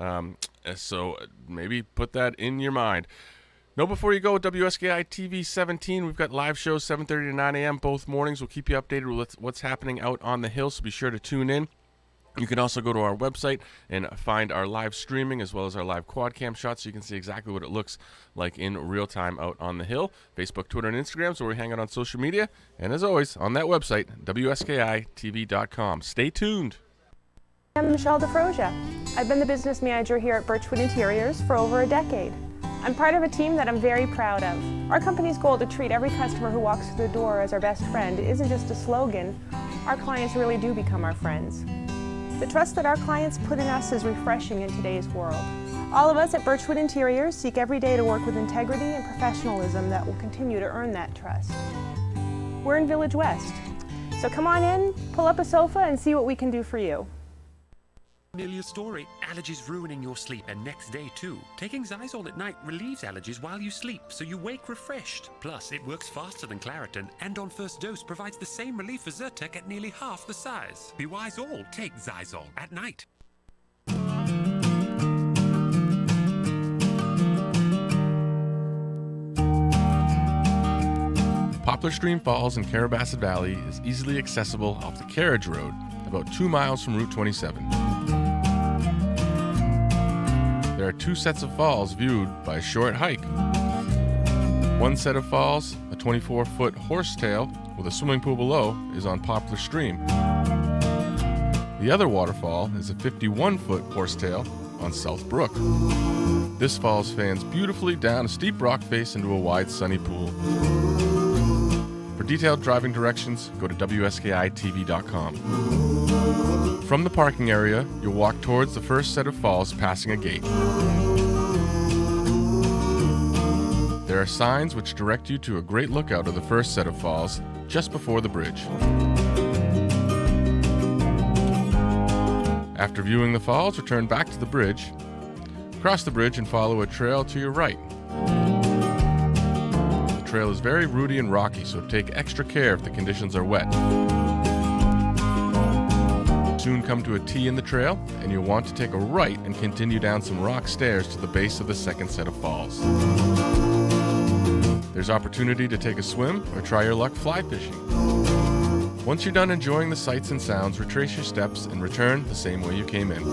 so maybe put that in your mind. Know before you go, WSKI TV 17, we've got live shows 7:30 to 9 a.m. both mornings. We'll keep you updated with what's happening out on the hill, so be sure to tune in. You can also go to our website and find our live streaming as well as our live quad cam shots so you can see exactly what it looks like in real time out on the hill. Facebook, Twitter, and Instagram, so we hang out on social media. And as always, on that website, WSKITV.com. Stay tuned. I'm Michelle DeFrosia. I've been the business manager here at Birchwood Interiors for over a decade. I'm part of a team that I'm very proud of. Our company's goal to treat every customer who walks through the door as our best friend isn't just a slogan. Our clients really do become our friends. The trust that our clients put in us is refreshing in today's world. All of us at Birchwood Interiors seek every day to work with integrity and professionalism that will continue to earn that trust. We're in Village West, so come on in, pull up a sofa, and see what we can do for you. Familiar story. Allergies ruining your sleep, and next day too. Taking Zysol at night relieves allergies while you sleep, so you wake refreshed. Plus, it works faster than Claritin, and on first dose provides the same relief as Zyrtec at nearly half the size. Be wise all. Take Zysol at night. Poplar Stream Falls in Carrabassett Valley is easily accessible off the Carriage Road, about 2 miles from Route 27. There are 2 sets of falls viewed by a short hike. One set of falls, a 24-foot horsetail with a swimming pool below, is on Poplar Stream. The other waterfall is a 51-foot horsetail on South Brook. This falls fans beautifully down a steep rock face into a wide sunny pool. For detailed driving directions, go to WSKITV.com. From the parking area, you'll walk towards the first set of falls passing a gate. There are signs which direct you to a great lookout of the first set of falls just before the bridge. After viewing the falls, return back to the bridge, cross the bridge and follow a trail to your right. The trail is very rooty and rocky, so take extra care if the conditions are wet. Soon come to a T in the trail, and you'll want to take a right and continue down some rock stairs to the base of the second set of falls. There's opportunity to take a swim or try your luck fly fishing. Once you're done enjoying the sights and sounds, retrace your steps and return the same way you came in.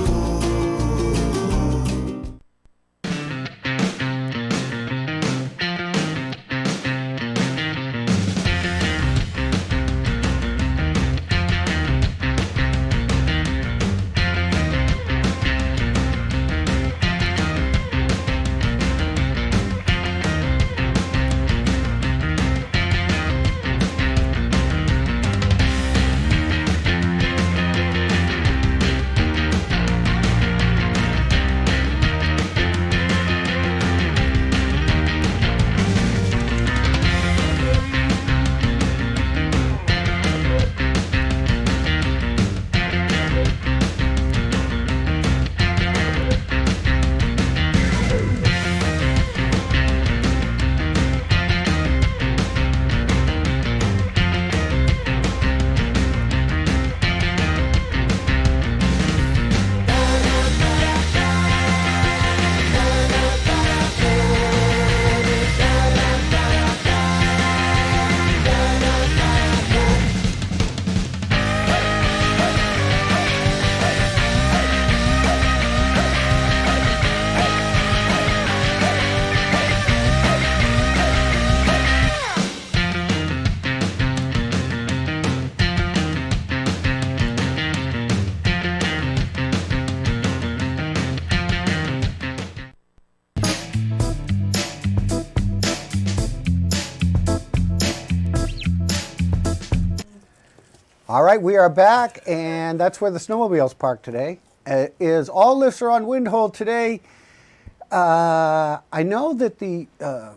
All right, we are back, and that's where the snowmobiles parked today. All lifts are on Windhold today. I know that the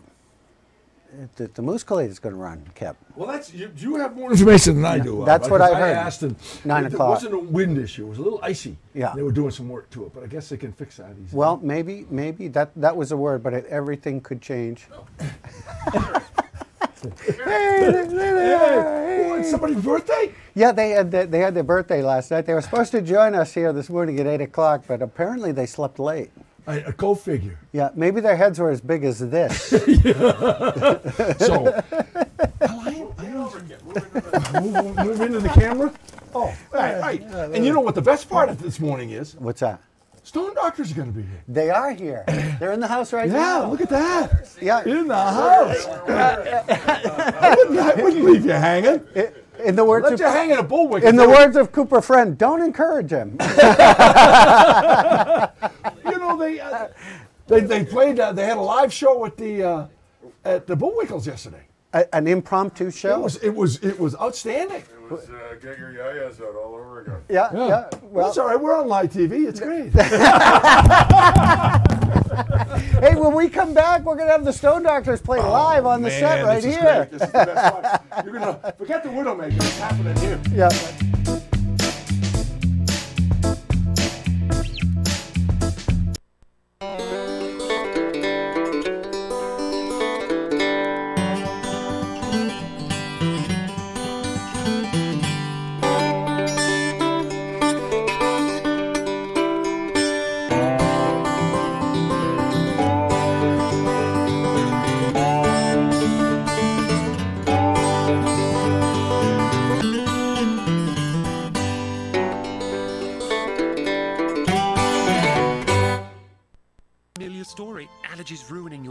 Moose Collade is going to run, Kep. Well, that's you have more information than I do. That's what I heard. I asked, and 9 it o'clock. wasn't a wind issue. It was a little icy. Yeah. They were doing some work to it, but I guess they can fix that easily. Well, maybe that was a word, but everything could change. Hey, it's somebody's birthday? Yeah, they had their birthday last night. They were supposed to join us here this morning at 8 o'clock, but apparently they slept late. Go figure. Yeah, maybe their heads were as big as this. So, move into the camera. Oh, right. And you know what the best part of this morning is? What's that? Stone Doctors are going to be here. They are here. They're in the house right now. Yeah, look at that. Yeah, in the house. I wouldn't leave you hanging. In the words Let of you hang in a bullwhip. In the words of Cooper Friend, don't encourage him. You know, they played. They had a live show at the Bullwinkles yesterday. An impromptu show. It was outstanding. It was Geiger Yayas out all over again. Yeah. Well, it's all right. We're on live TV. It's great. Hey, when we come back, we're gonna have the Stone Doctors play live on the set right here. This is the best part. You're gonna forget the Widowmaker. It's happening here. Yeah.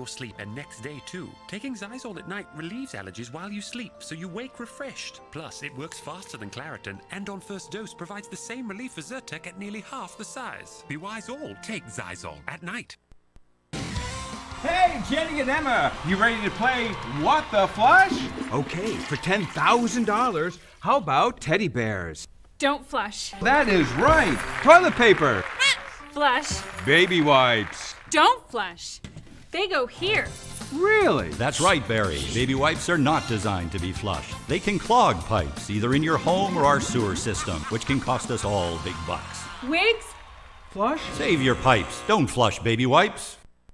sleep and next day too. Taking Zysol at night relieves allergies while you sleep, so you wake refreshed. Plus, it works faster than Claritin, and on first dose provides the same relief as Zyrtec at nearly half the size. Be wise all, take Zysol at night. Hey, Jenny and Emma, you ready to play What the Flush? Okay, for $10,000, how about teddy bears? Don't flush. That is right. Toilet paper. Flush. Baby wipes. Don't flush. They go here. Really? That's right, Barry. Baby wipes are not designed to be flushed. They can clog pipes, either in your home or our sewer system, which can cost us all big bucks. Wigs? Flush? Save your pipes. Don't flush baby wipes.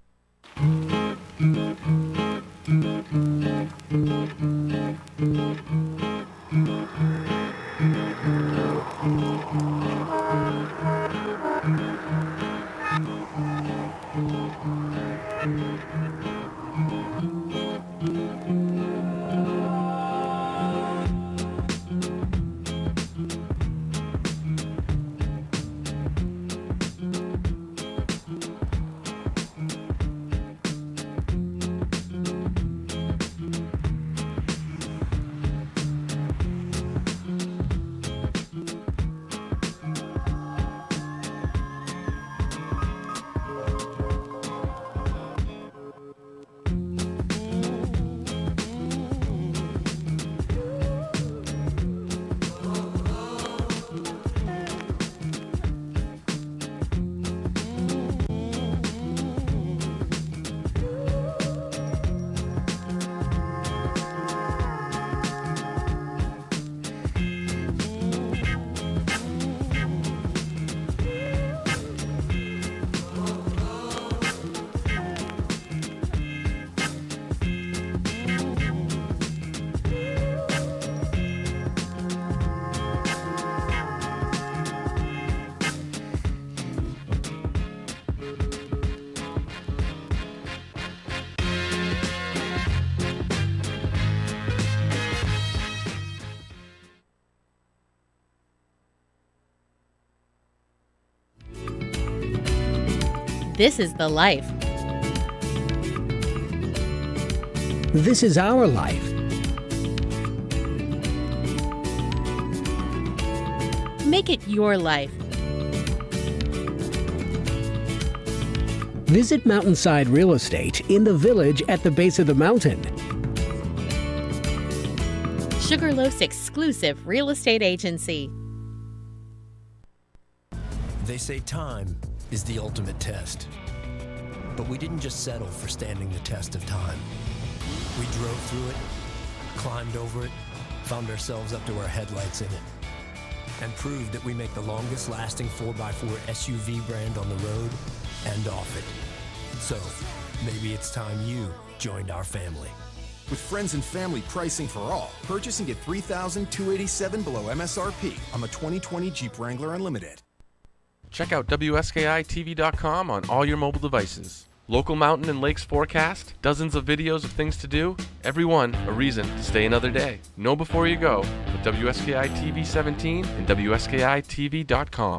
This is the life. This is our life. Make it your life. Visit Mountainside Real Estate in the village at the base of the mountain. Sugarloaf's exclusive real estate agency. They say time is the ultimate test. But we didn't just settle for standing the test of time. We drove through it, climbed over it, found ourselves up to our headlights in it, and proved that we make the longest lasting 4x4 SUV brand on the road and off it. So, maybe it's time you joined our family. With friends and family pricing for all, purchase and get $3,287 below MSRP on the 2020 Jeep Wrangler Unlimited. Check out WSKITV.com on all your mobile devices. Local mountain and lakes forecast, dozens of videos of things to do, every one a reason to stay another day. Know before you go with WSKI TV 17 and WSKITV.com.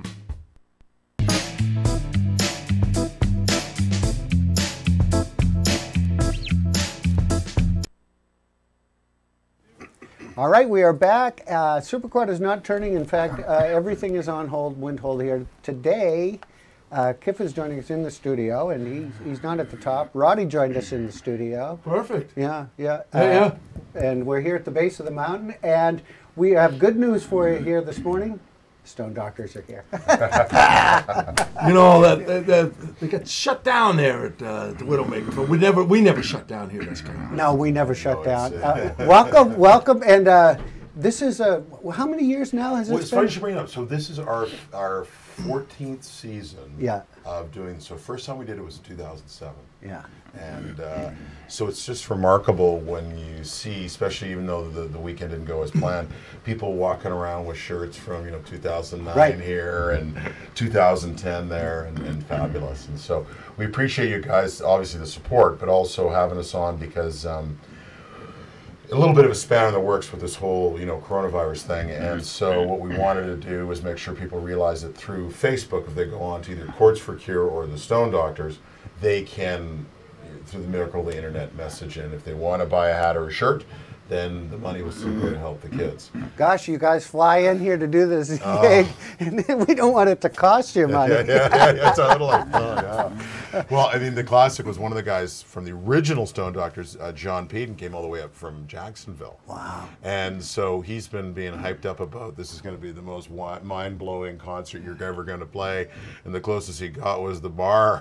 All right, we are back. Superquad is not turning. In fact, everything is on hold, wind hold here. Today, Kif is joining us in the studio, and he's not at the top. Roddy joined us in the studio. Perfect. Yeah. Yeah. And we're here at the base of the mountain, and we have good news for you here this morning. Stone Doctors are here. You know that they got shut down there at the Widowmaker, but we never shut down here. That's kind of no, we never shut down. Welcome, and this is how many years now has it been? It's funny you bring it up. So this is our 14th season. Yeah. Of doing so. First time we did it was in 2007. Yeah. And so it's just remarkable when you see, especially even though the weekend didn't go as planned, people walking around with shirts from 2009 here and 2010 there, and fabulous. And so we appreciate you guys, obviously the support, but also having us on because a little bit of a span in the works with this whole coronavirus thing. And so what we wanted to do was make sure people realize that through Facebook, if they go on to either Chords for Cure or the Stone Doctors, they can through the miracle of the internet message, and if they want to buy a hat or a shirt, then the money will still go to help the kids. Gosh, you guys fly in here to do this gig, and we don't want it to cost you money. Yeah, totally. Yeah. Well, I mean, the classic was one of the guys from the original Stone Doctors, John Peden, came all the way up from Jacksonville. Wow. And so he's been being hyped up about this is going to be the most mind-blowing concert you're ever going to play, and the closest he got was the bar.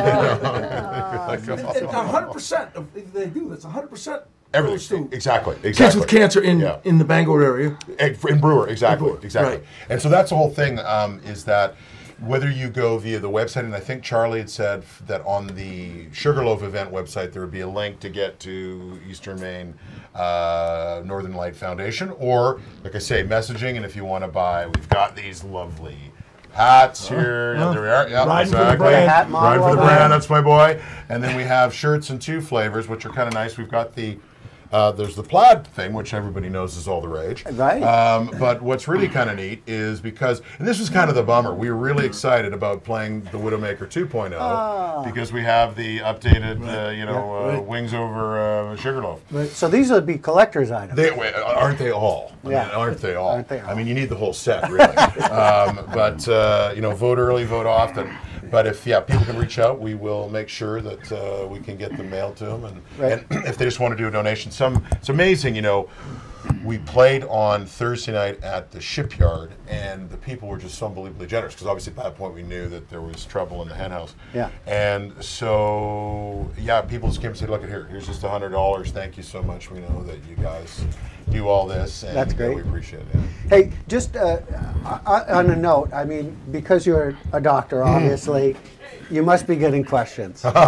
100% of they do. That's 100%. Everything. Exactly. Kids with cancer in the Bangor area. In Brewer, exactly. Brewer, exactly. right. And so that's the whole thing, is that whether you go via the website, and I think Charlie had said that on the Sugarloaf event website there would be a link to get to Eastern Maine Northern Light Foundation, or, like I say, messaging, and if you want to buy, we've got these lovely hats here. There we are. Yeah, Riding exactly. for the brand. Hat model. Riding for the brand. That's my boy. And then we have shirts in 2 flavors, which are kind of nice. We've got the there's the plaid thing, which everybody knows is all the rage. Right. But what's really kind of neat is because, and this was kind of the bummer, we were really excited about playing the Widowmaker 2.0 because we have the updated, wings over Sugarloaf. Right. So these would be collector's items. Aren't they all? I mean, aren't they all? Aren't they all? I mean, you need the whole set, really. But vote early, vote often. But if people can reach out, we will make sure that we can get them mailed to them. And if they just want to do a donation, it's amazing, we played on Thursday night at the Shipyard, and the people were just so unbelievably generous, because obviously at that point we knew that there was trouble in the hen house. Yeah. And so, people just came and said, look, here's just $100. Thank you so much. We know that you guys do all this. And that's great. We appreciate it. Hey, just on a note, I mean, because you're a doctor, obviously, you must be getting questions. What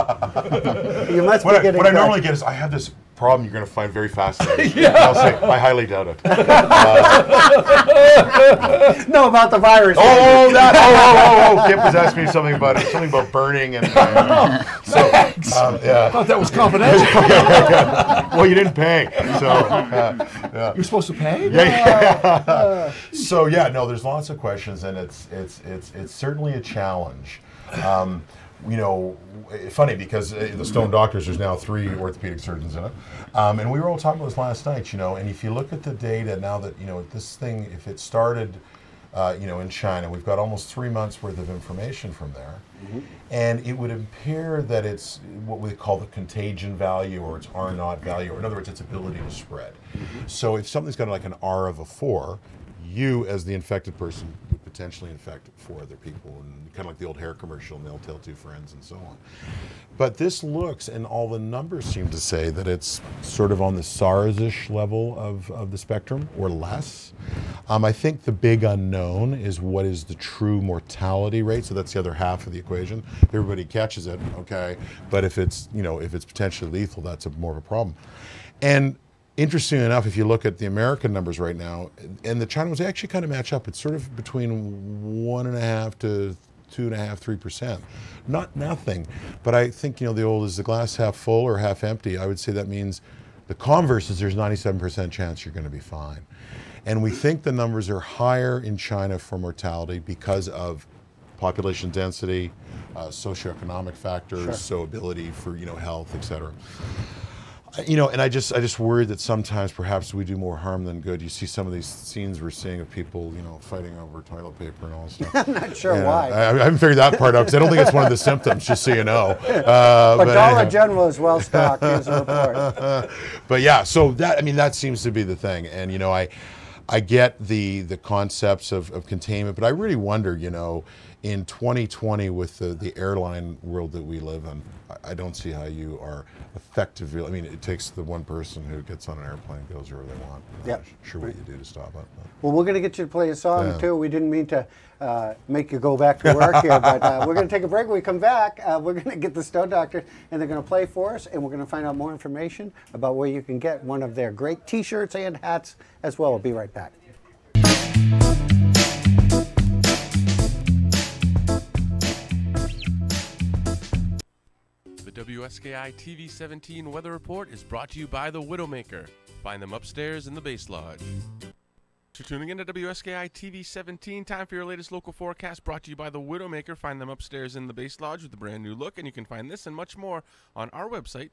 I normally get is, I have this problem you're going to find very fascinating. I'll say, I highly doubt it. No, about the virus. Kip was asking me something about burning and I thought that was confidential. Well, you didn't pay, so you're supposed to pay. So there's lots of questions, and it's certainly a challenge. Funny because the Stone Doctors, there's now 3 orthopedic surgeons in it. And we were all talking about this last night, and if you look at the data now that, this thing, if it started, in China, we've got almost 3 months worth of information from there. Mm-hmm. And it would appear that it's what we call the contagion value, or its R0 value, or in other words, its ability to spread. Mm-hmm. So if something's got like an R of a 4, you as the infected person would potentially infect 4 other people, and kind of like the old hair commercial, and they'll tell 2 friends and so on. But this looks, and all the numbers seem to say that it's sort of on the SARS-ish level of the spectrum, or less. I think the big unknown is what is the true mortality rate. So that's the other half of the equation. If everybody catches it, okay, but if it's potentially lethal, that's more of a problem. And interestingly enough, if you look at the American numbers right now, and the China ones, they actually kind of match up. It's sort of between 1.5 to 2.5, 3%. Not nothing, but I think, the old, is the glass half full or half empty? I would say that means the converse is there's 97% chance you're going to be fine. And we think the numbers are higher in China for mortality because of population density, socioeconomic factors, so ability for, health, et cetera. And I just worry that sometimes perhaps we do more harm than good. You see some of these scenes we're seeing of people, fighting over toilet paper and all this stuff. I'm not sure why. I haven't figured that part out, because I don't think it's one of the symptoms, just so you know. But Dollar General is well stocked, here's a report. But so that seems to be the thing. And, I get the concepts of containment, but I really wonder, in 2020 with the airline world that we live in, I don't see how you are effectively. I mean, it takes the one person who gets on an airplane, goes wherever they want. I'm not sure what you do to stop it. Well, we're going to get you to play a song, too. We didn't mean to make you go back to work here, but we're going to take a break. When we come back, we're going to get the Stone Doctors, and they're going to play for us, and we're going to find out more information about where you can get one of their great T-shirts and hats as well. We'll be right back. The WSKI TV 17 Weather Report is brought to you by the Widowmaker. Find them upstairs in the Base Lodge. Thanks for tuning in to WSKI TV 17. Time for your latest local forecast, brought to you by the Widowmaker. Find them upstairs in the base lodge with a brand new look, and you can find this and much more on our website,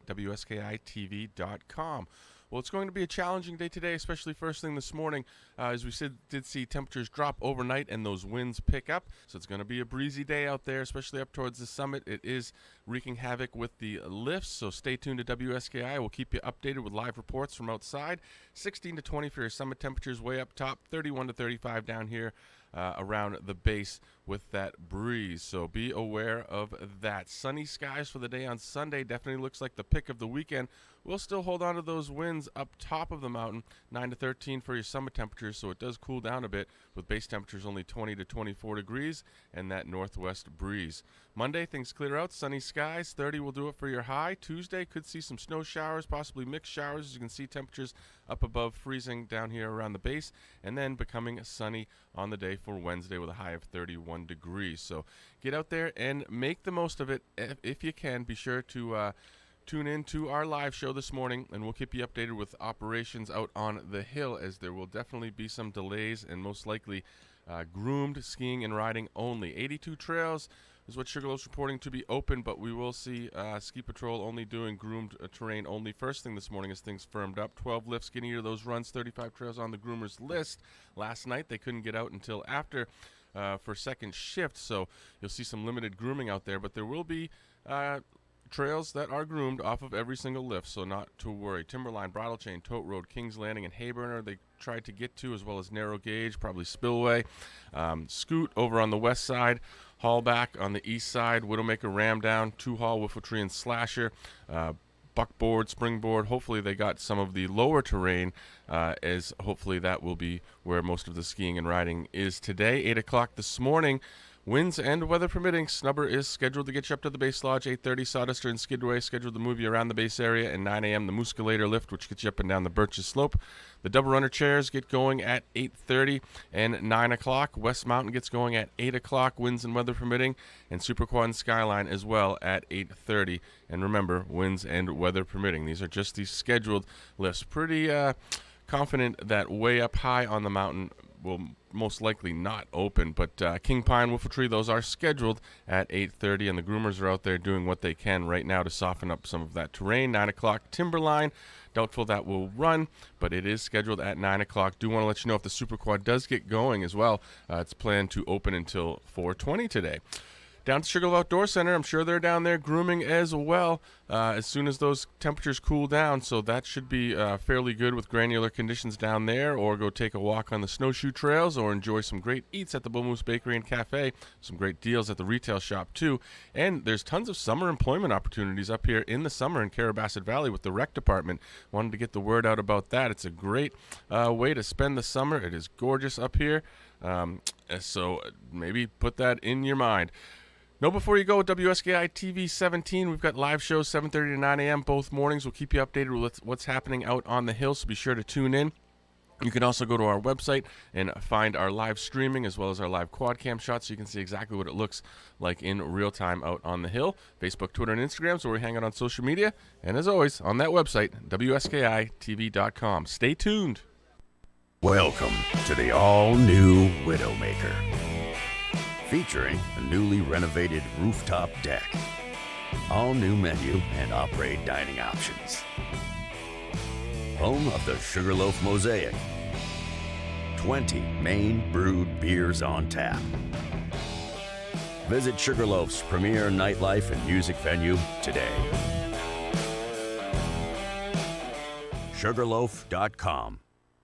WSKITV.com. Well, it's going to be a challenging day today, especially first thing this morning. As we did see temperatures drop overnight and those winds pick up. So it's going to be a breezy day out there, especially up towards the summit. It is wreaking havoc with the lifts, so stay tuned to WSKI. We'll keep you updated with live reports from outside. 16 to 20 for your summit temperatures way up top, 31 to 35 down here around the base with that breeze. So be aware of that. Sunny skies for the day on Sunday. Definitely looks like the pick of the weekend. We'll still hold on to those winds up top of the mountain, 9 to 13 for your summit temperatures, so it does cool down a bit with base temperatures only 20 to 24 degrees and that northwest breeze. Monday, things clear out, sunny skies, 30 will do it for your high. Tuesday, could see some snow showers, possibly mixed showers. As you can see, temperatures up above freezing down here around the base, and then becoming sunny on the day for Wednesday with a high of 31 degrees. So get out there and make the most of it if you can. Be sure to tune in to our live show this morning, and we'll keep you updated with operations out on the hill, as there will definitely be some delays and most likely groomed skiing and riding only. 82 trails is what Sugarloaf's reporting to be open, but we will see Ski Patrol only doing groomed terrain only first thing this morning as things firmed up. 12 lifts getting you to those runs, 35 trails on the groomers list. Last night they couldn't get out until after for second shift, so you'll see some limited grooming out there, but there will be trails that are groomed off of every single lift, so not to worry. Timberline, Bridle Chain, Tote Road, Kings Landing, and Hayburner they tried to get to, as well as Narrow Gauge, probably Spillway. Scoot over on the west side, Hallback on the east side, Widowmaker, Ramdown, Two Hall, Whiffletree, and Slasher. Buckboard, Springboard. Hopefully they got some of the lower terrain, as hopefully that will be where most of the skiing and riding is today. 8 o'clock this morning. Winds and weather permitting, Snubber is scheduled to get you up to the base lodge. 8:30, Sodester and Skidway scheduled to move you around the base area, and 9 a.m. the Musculator lift, which gets you up and down the Birches Slope. The double runner chairs get going at 8:30 and 9 o'clock. West Mountain gets going at 8 o'clock, winds and weather permitting, and Super Quad and Skyline as well at 8:30. And remember, winds and weather permitting. These are just these scheduled lifts. Pretty confident that way up high on the mountain will most likely not open, but King Pine, Whiffletree, those are scheduled at 8:30, and the groomers are out there doing what they can right now to soften up some of that terrain. 9 o'clock, Timberline, doubtful that will run, but it is scheduled at 9 o'clock. Do want to let you know if the Super Quad does get going as well. It's planned to open until 4:20 today. Down to Sugarloaf Outdoor Center, I'm sure they're down there grooming as well as soon as those temperatures cool down, so that should be fairly good with granular conditions down there, or go take a walk on the snowshoe trails, or enjoy some great eats at the Bull Moose Bakery and Cafe, some great deals at the retail shop too, and there's tons of summer employment opportunities up here in the summer in Carrabassett Valley with the rec department. Wanted to get the word out about that. It's a great way to spend the summer. It is gorgeous up here, so maybe put that in your mind. Know before you go, WSKI TV 17, we've got live shows 7:30 to 9 a.m. both mornings. We'll keep you updated with what's happening out on the hill, so be sure to tune in. You can also go to our website and find our live streaming as well as our live quad cam shots, so you can see exactly what it looks like in real time out on the hill. Facebook, Twitter, and Instagram, so we hang out on social media. And as always, on that website, WSKITV.com. Stay tuned. Welcome to the all-new Widowmaker, featuring a newly renovated rooftop deck, all new menu and operate dining options. Home of the Sugarloaf Mosaic, 20 Maine brewed beers on tap. Visit Sugarloaf's premier nightlife and music venue today. Sugarloaf.com.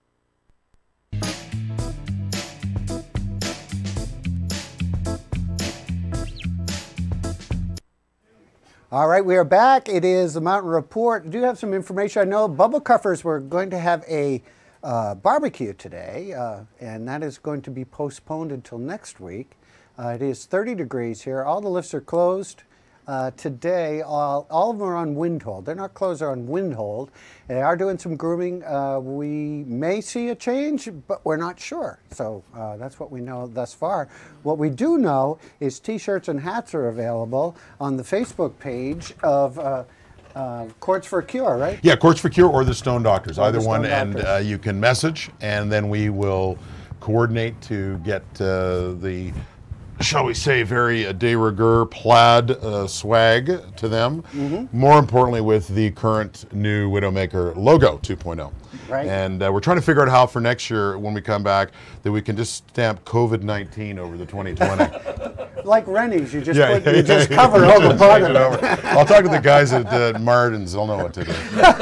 All right, we are back. It is the Mountain Report. I do have some information. I know Bubble Cuffers were going to have a barbecue today, and that is going to be postponed until next week. It is 30 degrees here. All the lifts are closed today. All of them are on wind hold. They're not closed, they're on wind hold. They are doing some grooming. We may see a change, but we're not sure. So that's what we know thus far. What we do know is T-shirts and hats are available on the Facebook page of Quartz for Cure, right? Yeah, Quartz for Cure or the Stone Doctors, Or either the one. Stone Doctors. And you can message, and then we will coordinate to get the, shall we say, very de rigueur plaid swag to them. More importantly, with the current new Widowmaker logo 2.0. Right. And we're trying to figure out how for next year, when we come back, that we can just stamp COVID-19 over the 2020. Like Rennie's, you just cover over part of it. I'll talk to the guys at Martin's. They'll know what to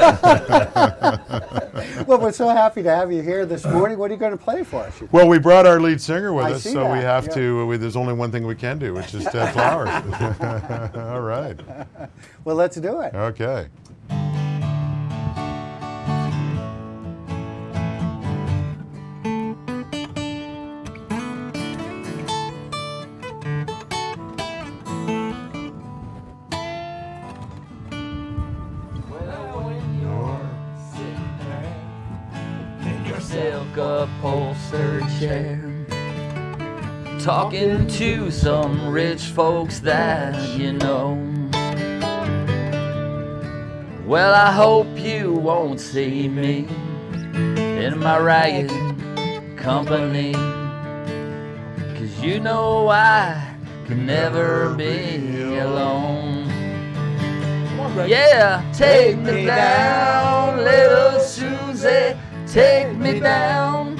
do. Well, we're so happy to have you here this morning. What are you going to play for us? Well, we brought our lead singer with I us, see so we that, have yeah. to. There's only one thing we can do, which is Ted Flowers. All right. Well, let's do it. Okay. Silk upholstered chair, talking to some rich folks that you know. Well, I hope you won't see me in my ragged company, 'cause you know I can never be alone. Yeah, take me down, little Susie, take me down.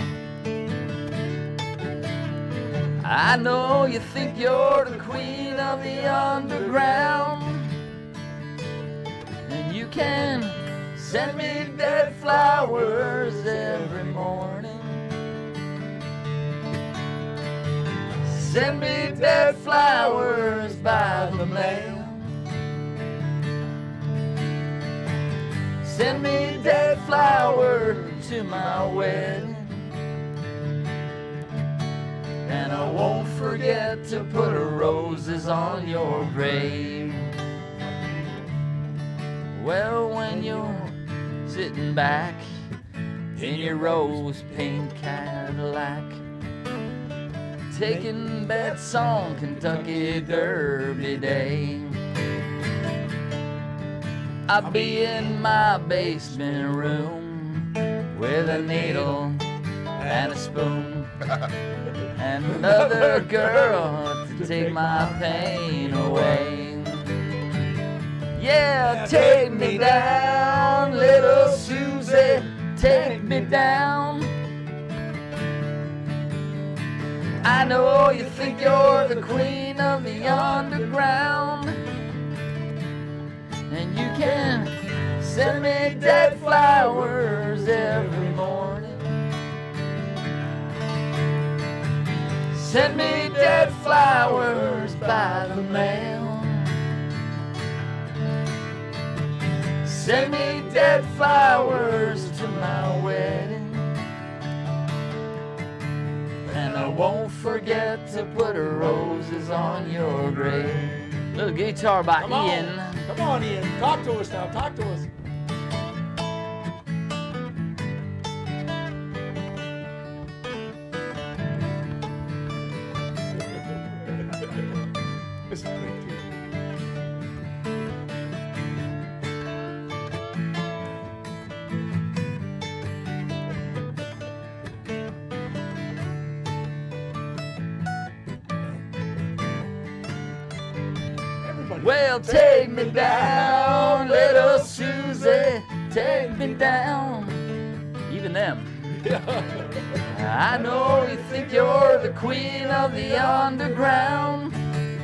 I know you think you're the queen of the underground, and you can send me dead flowers every morning. Send me dead flowers by the mail. Send me dead flowers to my wedding, and I won't forget to put roses on your grave. Well, when you're sitting back in your rose pink Cadillac, taking bets on Kentucky Derby Day, I'll be in my basement room with a needle and a spoon and another girl to take my pain away. Yeah, take me down, little Susie, take me down. I know you think you're the queen of the underground, and you can send me dead flowers every morning. Send me dead flowers by the mail. Send me dead flowers to my wedding, and I won't forget to put roses on your grave. Little guitar by Ian. Come on, Ian. Talk to us now. Talk to us. This is great, too. Well, take me down, little Susie, take me down. Even them. I know you think you're the queen of the underground,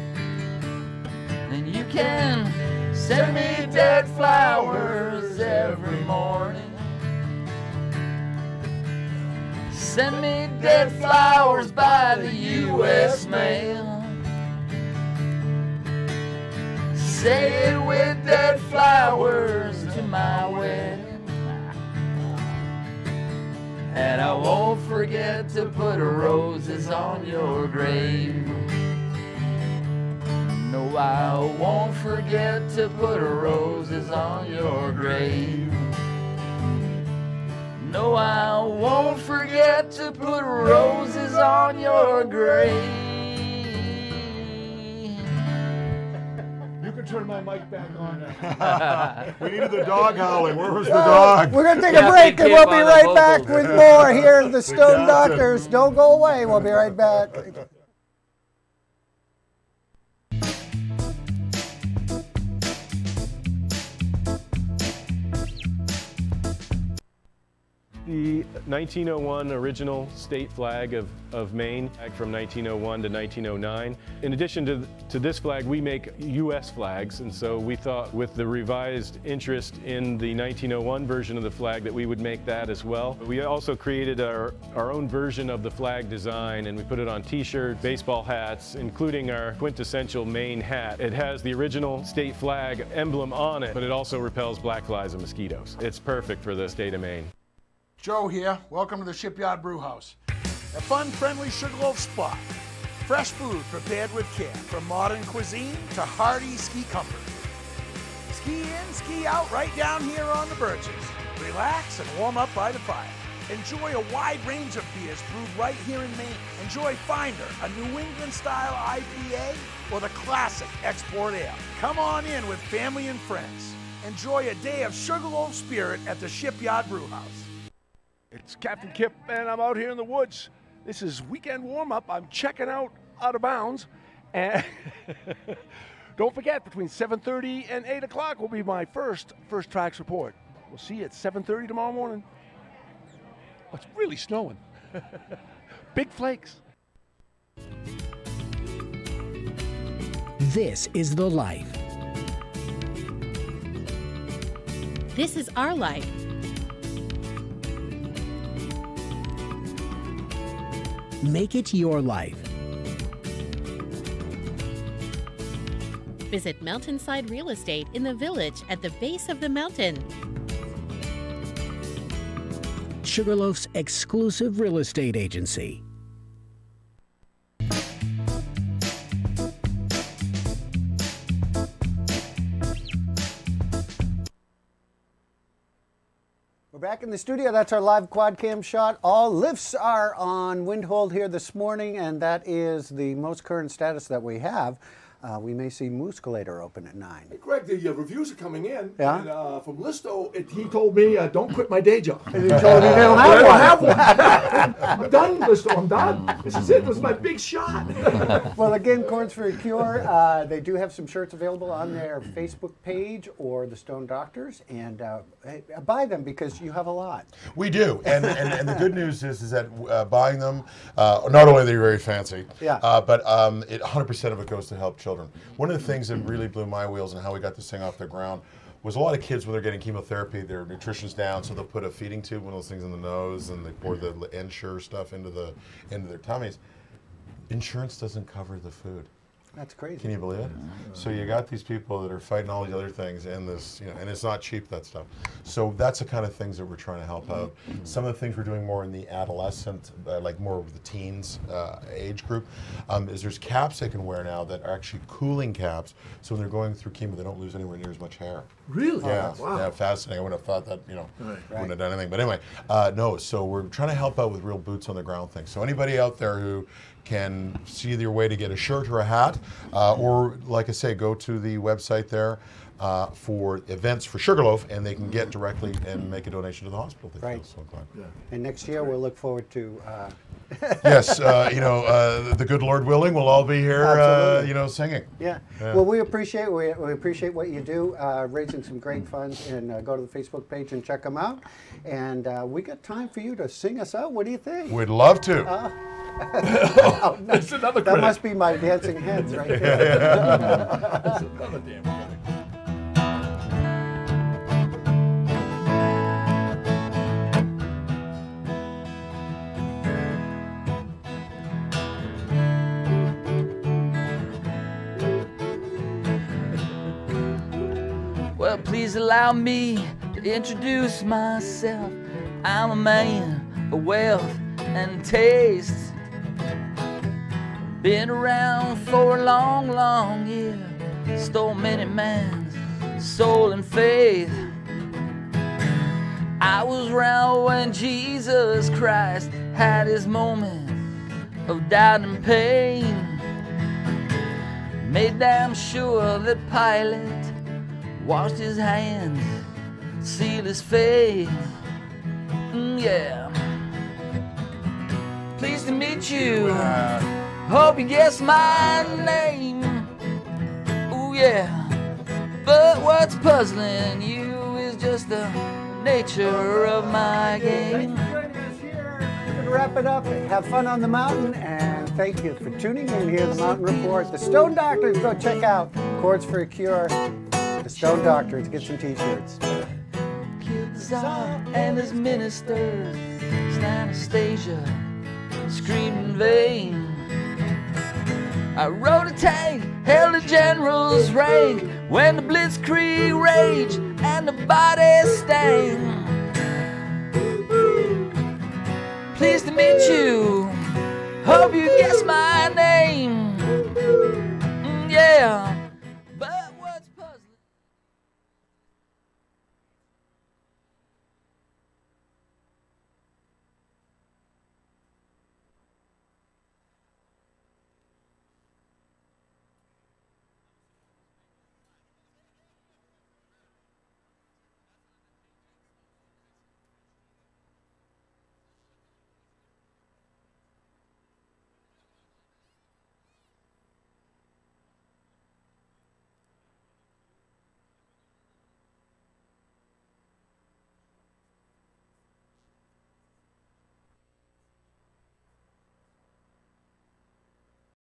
and you can send me dead flowers every morning. Send me dead flowers by the U.S. mail. Say it with dead flowers to my wedding, and I won't forget to put roses on your grave. No, I won't forget to put roses on your grave. No, I won't forget to put roses on your grave. turn my mic back on. We needed the dog howling. Where was the dog? We're going to take a break and we'll be right back with more here at the Stone Doctors. Don't go away. We'll be right back. The 1901 original state flag of Maine from 1901 to 1909. In addition to this flag, we make U.S. flags, and so we thought with the revised interest in the 1901 version of the flag that we would make that as well. We also created our own version of the flag design, and we put it on t-shirts, baseball hats, including our quintessential Maine hat. It has the original state flag emblem on it, but it also repels black flies and mosquitoes. It's perfect for the state of Maine. Joe here. Welcome to the Shipyard Brewhouse. A fun, friendly Sugarloaf spot. Fresh food prepared with care, from modern cuisine to hearty ski comfort. Ski in, ski out, right down here on the Birches. Relax and warm up by the fire. Enjoy a wide range of beers brewed right here in Maine. Enjoy Finder, a New England-style IPA, or the classic Export Ale. Come on in with family and friends. Enjoy a day of Sugarloaf spirit at the Shipyard Brewhouse. It's Captain Kip, and I'm out here in the woods. This is weekend warm-up. I'm checking out Out of Bounds. And don't forget, between 7:30 and 8 o'clock will be my first Tracks report. We'll see you at 7:30 tomorrow morning. Oh, it's really snowing. Big flakes. This is the life. This is our life. Make it your life. Visit Mountainside Real Estate in the Village at the base of the mountain. Sugarloaf's exclusive real estate agency. We're back in the studio. That's our live quad cam shot. All lifts are on Windhold here this morning, and that is the most current status that we have. We may see Mooscalator open at 9. Hey, Greg, the reviews are coming in. Yeah? And from Listo, he told me, don't quit my day job. And he told me they don't have one. I'm done, Listo. I'm done. This is it. This is my big shot. Well, again, Corns for a Cure, they do have some shirts available on their Facebook page or the Stone Doctors, and buy them because you have a lot. We do, and the good news is that buying them, not only are they very fancy, but 100% of it goes to help children. One of the things that really blew my wheels and how we got this thing off the ground was a lot of kids when they're getting chemotherapy, their nutrition's down, so they'll put a feeding tube, one of those things in the nose, and they pour the Ensure stuff into their tummies. Insurance doesn't cover the food. That's crazy. Can you believe it? So you got these people that are fighting all these other things, and this, and it's not cheap, that stuff. So that's the kind of things that we're trying to help out. Some of the things we're doing more in the adolescent, like more of the teens age group, is there's caps they can wear now that are actually cooling caps, so when they're going through chemo, they don't lose anywhere near as much hair. Really? Yeah. Wow. Yeah, fascinating. I wouldn't have thought that, wouldn't have done anything. But anyway, no, so we're trying to help out with real boots on the ground things. So anybody out there who can see their way to get a shirt or a hat, or like I say, go to the website there for events for Sugarloaf, and they can get directly and make a donation to the hospital. They feel so inclined. Yeah. And next year we'll look forward to. Yes, the good Lord willing, we'll all be here, singing. Yeah. Well, we appreciate what you do, raising some great funds, and go to the Facebook page and check them out. And we got time for you to sing us out. What do you think? We'd love to. That's another that must be my dancing heads right there. That's another damn credit. Well, please allow me to introduce myself. I'm a man of wealth and taste. Been around for a long, long year. Stole many man's soul and faith. I was around when Jesus Christ had his moment of doubt and pain. Made damn sure that Pilate washed his hands, sealed his fate. Yeah. Pleased to meet you. Hope you guess my name. Ooh yeah. But what's puzzling you is just the nature of my game. We're going to wrap it up. Have fun on the mountain, and thank you for tuning in here to the Mountain Report. The Stone Doctors, go check out Chords for a Cure. The Stone Doctors, get some t-shirts. Killed the Tsar and his ministers. Anastasia screamed in vain. I rode a tank, held a general's rank when the blitzkrieg raged and the bodies stank. Pleased to meet you. Hope you guess my